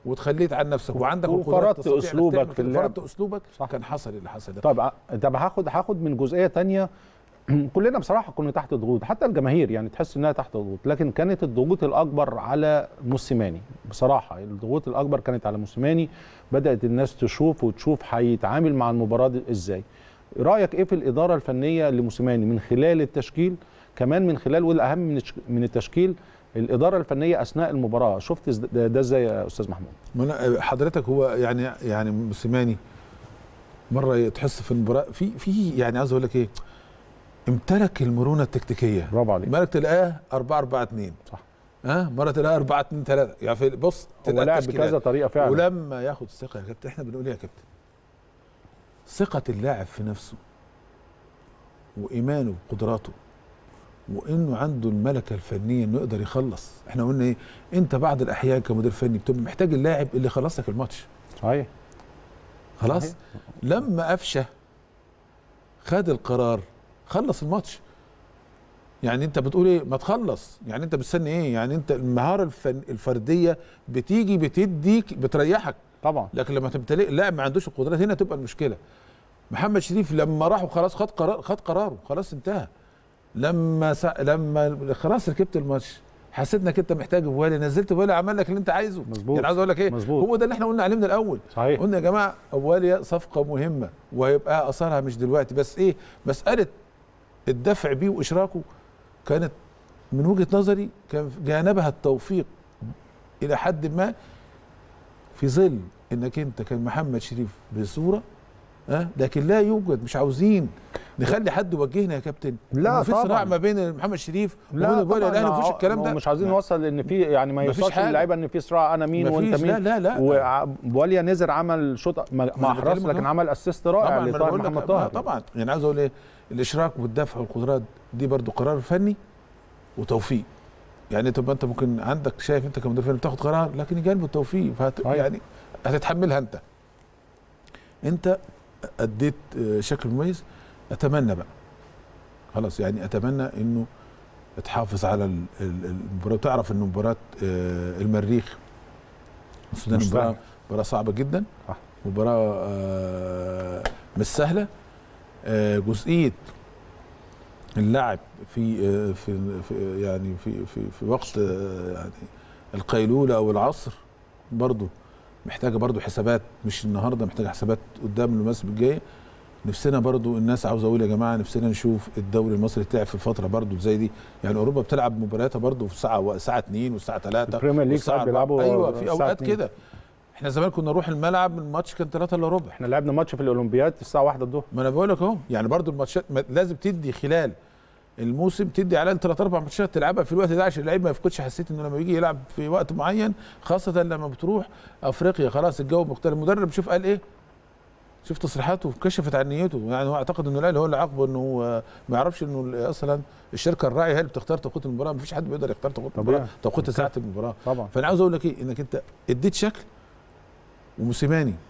وتخليت عن نفسك وعندك وفرضت اسلوبك في اللعب، فرضت اسلوبك صح. كان حصل اللي حصل ده. طب هاخد من جزئيه تانية. كلنا بصراحه كنا تحت ضغوط، حتى الجماهير يعني تحس انها تحت ضغوط، لكن كانت الضغوط الاكبر على موسيماني بصراحه. الضغوط الاكبر كانت على موسيماني. بدات الناس تشوف هيتعامل مع المباراه دي ازاي. رايك ايه في الاداره الفنيه لموسيماني من خلال التشكيل، كمان من خلال والاهم من التشكيل الاداره الفنيه اثناء المباراه؟ شفت ده ازاي يا استاذ محمود؟ حضرتك هو يعني موسيماني مره تحس في المباراه في يعني عايز اقول لك ايه، امتلك المرونه التكتيكيه. برافو عليك. مره تلاقاه 4-4-2 صح. مره تلاقاه 4-2-3 يعني بص هو لعب بكذا طريقه فعلا. ولما ياخد الثقه يا كابتن، احنا بنقول ايه يا كابتن؟ ثقه اللاعب في نفسه وايمانه بقدراته وانه عنده الملكه الفنيه انه يقدر يخلص. احنا قلنا ايه؟ انت بعض الاحيان كمدير فني بتبقى محتاج اللاعب اللي يخلص لك الماتش. صحيح. خلاص صحيح. لما قفشه خد القرار خلص الماتش. يعني انت بتقول ايه؟ ما تخلص. يعني انت بتستني ايه؟ يعني انت المهاره الفرديه بتيجي بتديك بتريحك طبعا، لكن لما تمتلك لاعب ما عندوش القدرات هنا تبقى المشكله. محمد شريف لما راح وخلاص خد قراره خلاص انتهى. لما خلاص ركبت الماتش حسيت انك انت محتاج بوالي، نزلت بوالي عمل لك اللي انت عايزه. مظبوط. يعني عايز اقول لك ايه؟ مزبوط. هو ده اللي احنا قلنا عليه من الاول. صحيح. قلنا يا جماعه بوالي صفقه مهمه وهيبقى اثرها مش دلوقتي، بس ايه؟ مساله الدفع بيه واشراكه كانت من وجهه نظري كان جانبها التوفيق الى حد ما، في ظل انك انت كان محمد شريف بصوره لكن لا يوجد. مش عاوزين نخلي حد يوجهنا يا كابتن. لا في صراع ما بين محمد شريف وبين البوالي الاهلي، مفيش الكلام ده. مش عايزين نوصل ان في يعني ما يوصلش للعيبه ان في صراع انا مين وانت مين. لا وبواليا نزل عمل شوط مع حراس لكن عمل اسيست رائع لطاهر محمد طاهر. طبعا يعني عاوز اقول ايه؟ الاشراك والدفع والقدرات دي برضو قرار فني وتوفيق. يعني تبقى انت ممكن عندك شايف انت كمدير فني بتاخد قرار لكن جانبه التوفيق يعني هتتحملها انت اديت شكل مميز. اتمنى بقى خلاص يعني اتمنى انه تحافظ على المباراه وتعرف ان مباراه المريخ السودان مباراه صعبه جدا، مباراه مش سهله. جزئيه اللاعب في يعني في وقت يعني القيلوله او العصر برضه محتاجه برضه حسابات، مش النهارده، محتاجه حسابات قدام المواسم الجايه. نفسنا برضه الناس عاوز اقول يا جماعه نفسنا نشوف الدوري المصري تلعب في الفتره برضه زي دي. يعني اوروبا بتلعب مبارياتها برضه في الساعه 2 والساعه 3. البريمير ليج ساعات بيلعبوا ايوه في اوقات كده. احنا زمان كنا نروح الملعب الماتش كان 3 الا ربع. احنا لعبنا ماتش في الاولمبياد الساعه 1 الظهر. ما انا بقول لك اهو، يعني برضه الماتشات لازم تدي خلال الموسم تدي على 3 4 ماتشات تلعبها في الوقت ده عشان اللعيب ما يفقدش حسيت انه لما يجي يلعب في وقت معين، خاصه لما بتروح افريقيا خلاص الجو مختلف. المدرب شوف قال ايه؟ شوف تصريحاته كشفت عن نيته. يعني هو اعتقد انه الاهلي هو اللي عاقبه انه ما يعرفش انه اصلا الشركه الراعيه هي اللي بتختار توقيت المباراه. ما فيش حد بيقدر يختار توقيت المباراه، توقيت ساعه المباراه طبعا. فانا عاوز اقول لك ايه؟ انك انت اديت شكل وموسيماني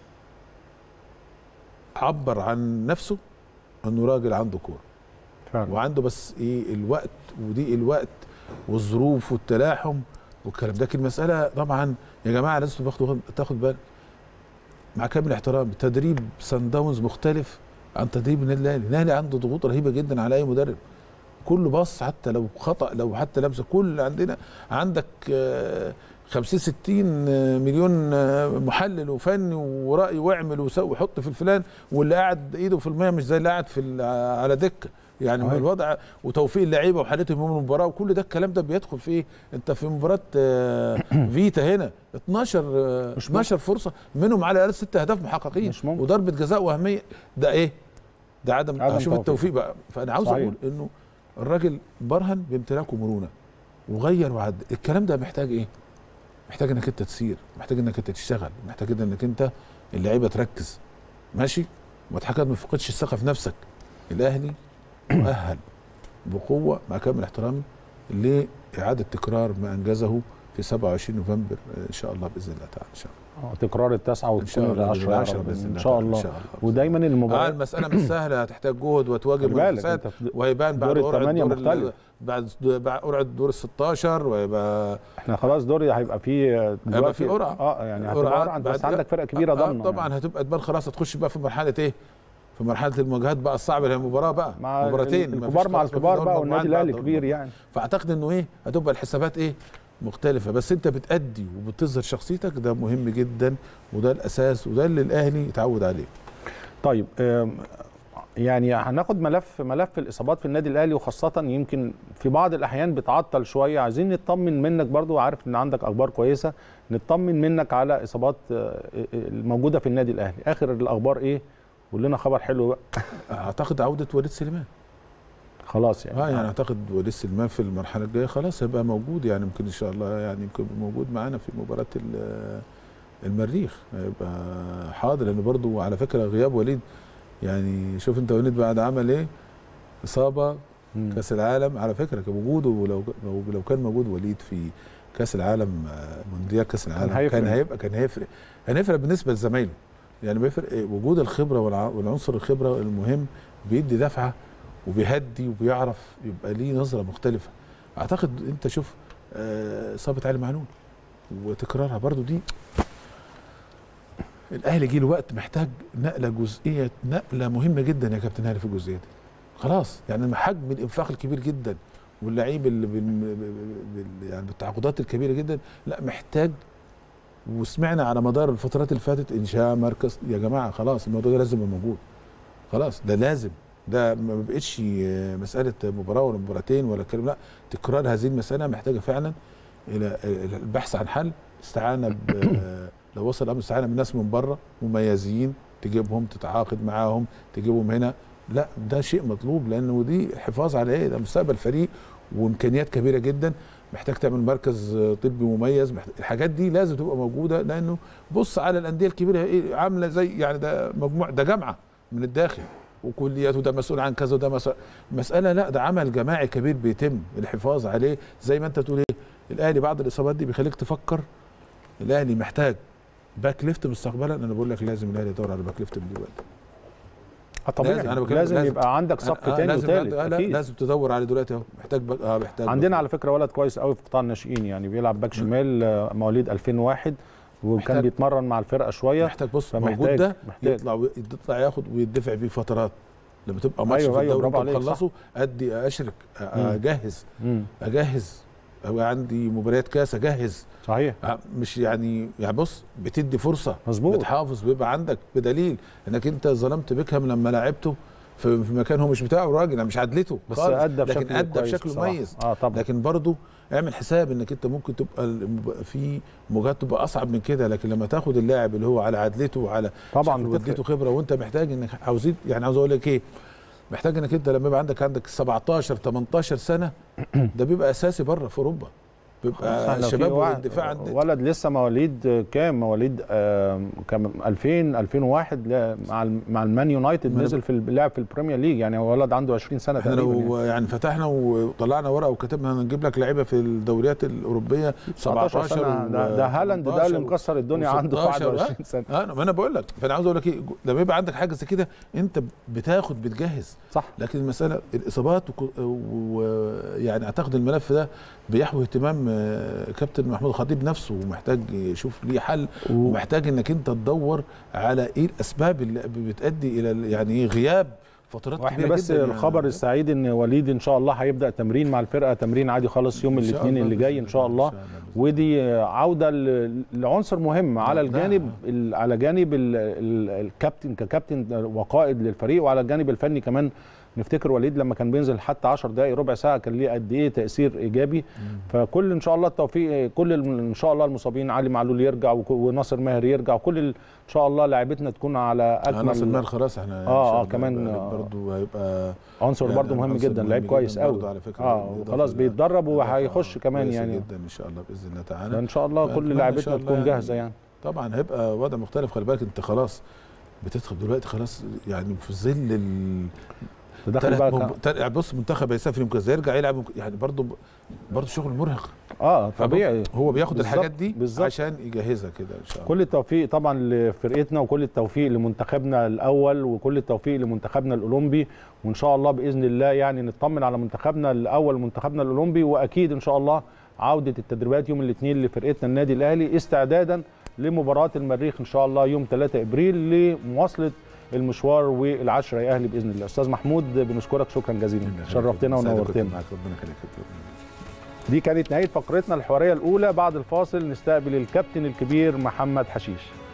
عبر عن نفسه انه راجل عنده كوره فعلا. وعنده بس ايه؟ الوقت وضيق الوقت والظروف والتلاحم والكلام ده. لكن المساله طبعا يا جماعه لازم تاخد بالك مع كامل احترام، تدريب سان داونز مختلف عن تدريب النادي الاهلي. الاهلي عنده ضغوط رهيبه جدا على اي مدرب. كله باص حتى لو خطا لو حتى لمسه. كل عندك 50 60 مليون محلل وفني ورأي واعمل وسوي وحط في الفلان، واللي قاعد ايده في الميه مش زي اللي قاعد على دكه. يعني الوضع وتوفيق اللعيبه وحالتهم يوم المباراه وكل ده الكلام ده بيدخل في ايه؟ انت في مباراه فيتا هنا 12 فرصه منهم على الاقل 6 اهداف محققين وضربه جزاء وهميه. ده ايه؟ ده عدم شوف التوفيق بقى. فانا عاوز اقول انه الراجل برهن بامتلاكه مرونه وغير وعدل. الكلام ده محتاج ايه؟ محتاج انك انت تسير، محتاج انك انت تشتغل، محتاج انك انت اللعيبه تركز ماشي، ما تفقدش الثقه في نفسك. الاهلي مؤهل بقوه مع كامل احترامي لاعاده تكرار ما انجزه في 27 نوفمبر ان شاء الله باذن الله تعالى ان شاء الله. تكرار التاسعه وتكون ال10 ان شاء الله. ودايما المباراه المساله مش سهله، هتحتاج جهد وتواجه منافسات، وهيبان بعد دور الثمانيه مختلف، بعد قرعه دور ال16، ويبقى احنا خلاص دوري هيبقى فيه قرعه يعني هتبقى قرعه بس عندك فرقه كبيره ضامنه طبعا يعني. هتبقى تبان خلاص، هتخش بقى في مرحله ايه؟ في مرحله المواجهات بقى الصعبه، اللي هي المباراه بقى مباراتين الكبار مع الكبار بقى، والنادي الاهلي كبير يعني. فاعتقد انه ايه، هتبقى الحسابات ايه مختلفه، بس انت بتأدي وبتظهر شخصيتك، ده مهم جدا، وده الاساس، وده اللي الاهلي يتعود عليه. طيب يعني هناخد ملف الاصابات في النادي الاهلي، وخاصه يمكن في بعض الاحيان بتعطل شويه، عايزين نطمن منك برضو، عارف ان عندك اخبار كويسه، نطمن منك على اصابات الموجوده في النادي الاهلي، اخر الاخبار ايه؟ قول لنا خبر حلو بقى. اعتقد عوده وليد سليمان خلاص يعني. يعني اعتقد وليد سليمان في المرحله الجايه خلاص هيبقى موجود، يعني يمكن ان شاء الله يعني يمكن موجود معانا في مباراه المريخ، هيبقى حاضر، لانه برضو على فكره غياب وليد، يعني شوف انت وليد بعد عمل ايه، اصابه كاس العالم، على فكره كان وجوده، لو كان موجود وليد في كاس العالم، مونديال كاس العالم، كان هيفرق بالنسبه لزمايله، يعني بيفرق وجود الخبره والعنصر الخبره المهم، بيدي دفعه وبيهدي وبيعرف يبقى ليه نظره مختلفه. اعتقد انت شوف اصابه علي معلول وتكرارها برضو دي، الاهلي جه له وقت محتاج نقله جزئيه، نقله مهمه جدا يا كابتن هاني في الجزئيه دي، خلاص يعني حجم الانفاق الكبير جدا واللعيب اللي يعني بالتعاقدات الكبيره جدا، لا محتاج، وسمعنا على مدار الفترات اللي فاتت انشاء مركز، يا جماعه خلاص الموضوع ده لازم يبقى موجود، خلاص ده لازم، ده ما بقتش مساله مباراه ولا مباراتين ولا الكلام، لا، تكرار هذه المساله محتاجه فعلا الى البحث عن حل، استعانه لو وصل الامر استعانه من ناس من بره مميزين، تجيبهم تتعاقد معاهم، تجيبهم هنا، لا ده شيء مطلوب، لانه دي الحفاظ على ايه، ده مستقبل فريق وامكانيات كبيره جدا، محتاج تعمل مركز طبي مميز، الحاجات دي لازم تبقى موجوده، لانه بص على الانديه الكبيره ايه عامله زي، يعني ده مجموعه، ده جامعه من الداخل وكليات، وده مسؤول عن كذا وده مساله، لا ده عمل جماعي كبير بيتم الحفاظ عليه، زي ما انت تقول ايه، الاهلي بعض الاصابات دي بيخليك تفكر، الاهلي محتاج باك ليفت مستقبلا، انا بقول لك لازم الاهلي يدور على باك ليفت من دلوقتي. طبيعي لازم يبقى عندك صف تاني وثالث، لازم تدور عليه دلوقتي اهو، محتاج عندنا على فكره ولد كويس قوي في قطاع الناشئين، يعني بيلعب باك شمال، مواليد 2001 وكان بيتمرن مع الفرقه شويه، محتاج بص موجود ده يطلع ياخد ويدفع بيه فترات، لما تبقى ماتش في الدوري تخلصه، ادي اشرك اجهز عندي مباريات كاس اجهز، صحيح، مش يعني بص بتدي فرصه، مظبوط، بتحافظ، بيبقى عندك بدليل انك انت ظلمت بيكهام لما لعبته في مكان هو مش بتاعه، راجل مش عدلته بس ادى بشكل مميز، طبعا. لكن برضه اعمل حساب انك انت ممكن تبقى في مواجهات تبقى اصعب من كده، لكن لما تاخد اللاعب اللي هو على عدلته وعلى طبعا وديته خبره، وانت محتاج انك عاوز اقول لك ايه، محتاج انك انت لما يبقى عندك 17 18 سنه، ده بيبقى اساسي بره في اوروبا، بيبقى الشباب والدفاع ولد لسه مواليد كام، مواليد كام 2001 مع المان يونايتد، نزل في اللعب في البريمير ليج، يعني هو ولد عنده 20 سنه تقريبا، يعني فتحنا وطلعنا ورقه وكتبنا هنجيب لك لعيبه في الدوريات الاوروبيه 17 سنه، ده هالاند ده اللي مكسر الدنيا عنده 21 سنه، ما انا بقول لك، فانا عاوز اقول لك ايه، لما يبقى عندك حاجه زي كده انت بتجهز، صح، لكن المساله الاصابات ويعني اعتقد الملف ده بيحوي اهتمام كابتن محمود الخطيب نفسه، ومحتاج يشوف ليه حل، ومحتاج انك انت تدور على ايه الاسباب اللي بتؤدي الى يعني ايه غياب فترات كبيره جدا. بس الخبر السعيد ان وليد ان شاء الله هيبدا تمرين مع الفرقه، تمرين عادي خالص يوم الاثنين اللي جاي ان شاء الله، ودي عوده لعنصر مهم على الجانب على جانب الكابتن ككابتن وقائد للفريق، وعلى الجانب الفني كمان. نفتكر وليد لما كان بينزل حتى 10 دقائق ربع ساعه كان ليه قد ايه تاثير ايجابي. فكل ان شاء الله التوفيق، كل ان شاء الله المصابين، علي معلول يرجع وناصر ماهر يرجع، وكل ان شاء الله لاعبتنا تكون على اكمل. ناصر ماهر خلاص احنا كمان برضه هيبقى عنصر برضه مهم جدا، لعيب كويس قوي خلاص بيتدرب وهيخش كمان يعني جدا ان شاء الله باذن الله تعالى، ان شاء الله كل لاعبتنا تكون جاهزه يعني. طبعا هيبقى وضع مختلف، خلي بالك انت خلاص بتدخل دلوقتي خلاص يعني في ظل تدخل بقى بص منتخب يسافر يمكن يرجع يلعب يعني برضه شغل مرهق. طبيعي. هو بياخد الحاجات دي عشان يجهزها كده ان شاء الله. كل التوفيق طبعا لفرقتنا، وكل التوفيق لمنتخبنا الاول، وكل التوفيق لمنتخبنا الاولمبي، وان شاء الله باذن الله يعني نطمن على منتخبنا الاول ومنتخبنا الاولمبي. واكيد ان شاء الله عوده التدريبات يوم الاثنين لفرقتنا النادي الاهلي استعدادا لمباراه المريخ ان شاء الله يوم 3 ابريل لمواصله المشوار والعشرة يا اهلي باذن الله. استاذ محمود بنشكرك شكرا جزيلا، شرفتنا ونورتنا. ربنا يخليك. دي كانت نهايه فقرتنا الحواريه الاولى. بعد الفاصل نستقبل الكابتن الكبير محمد حشيش.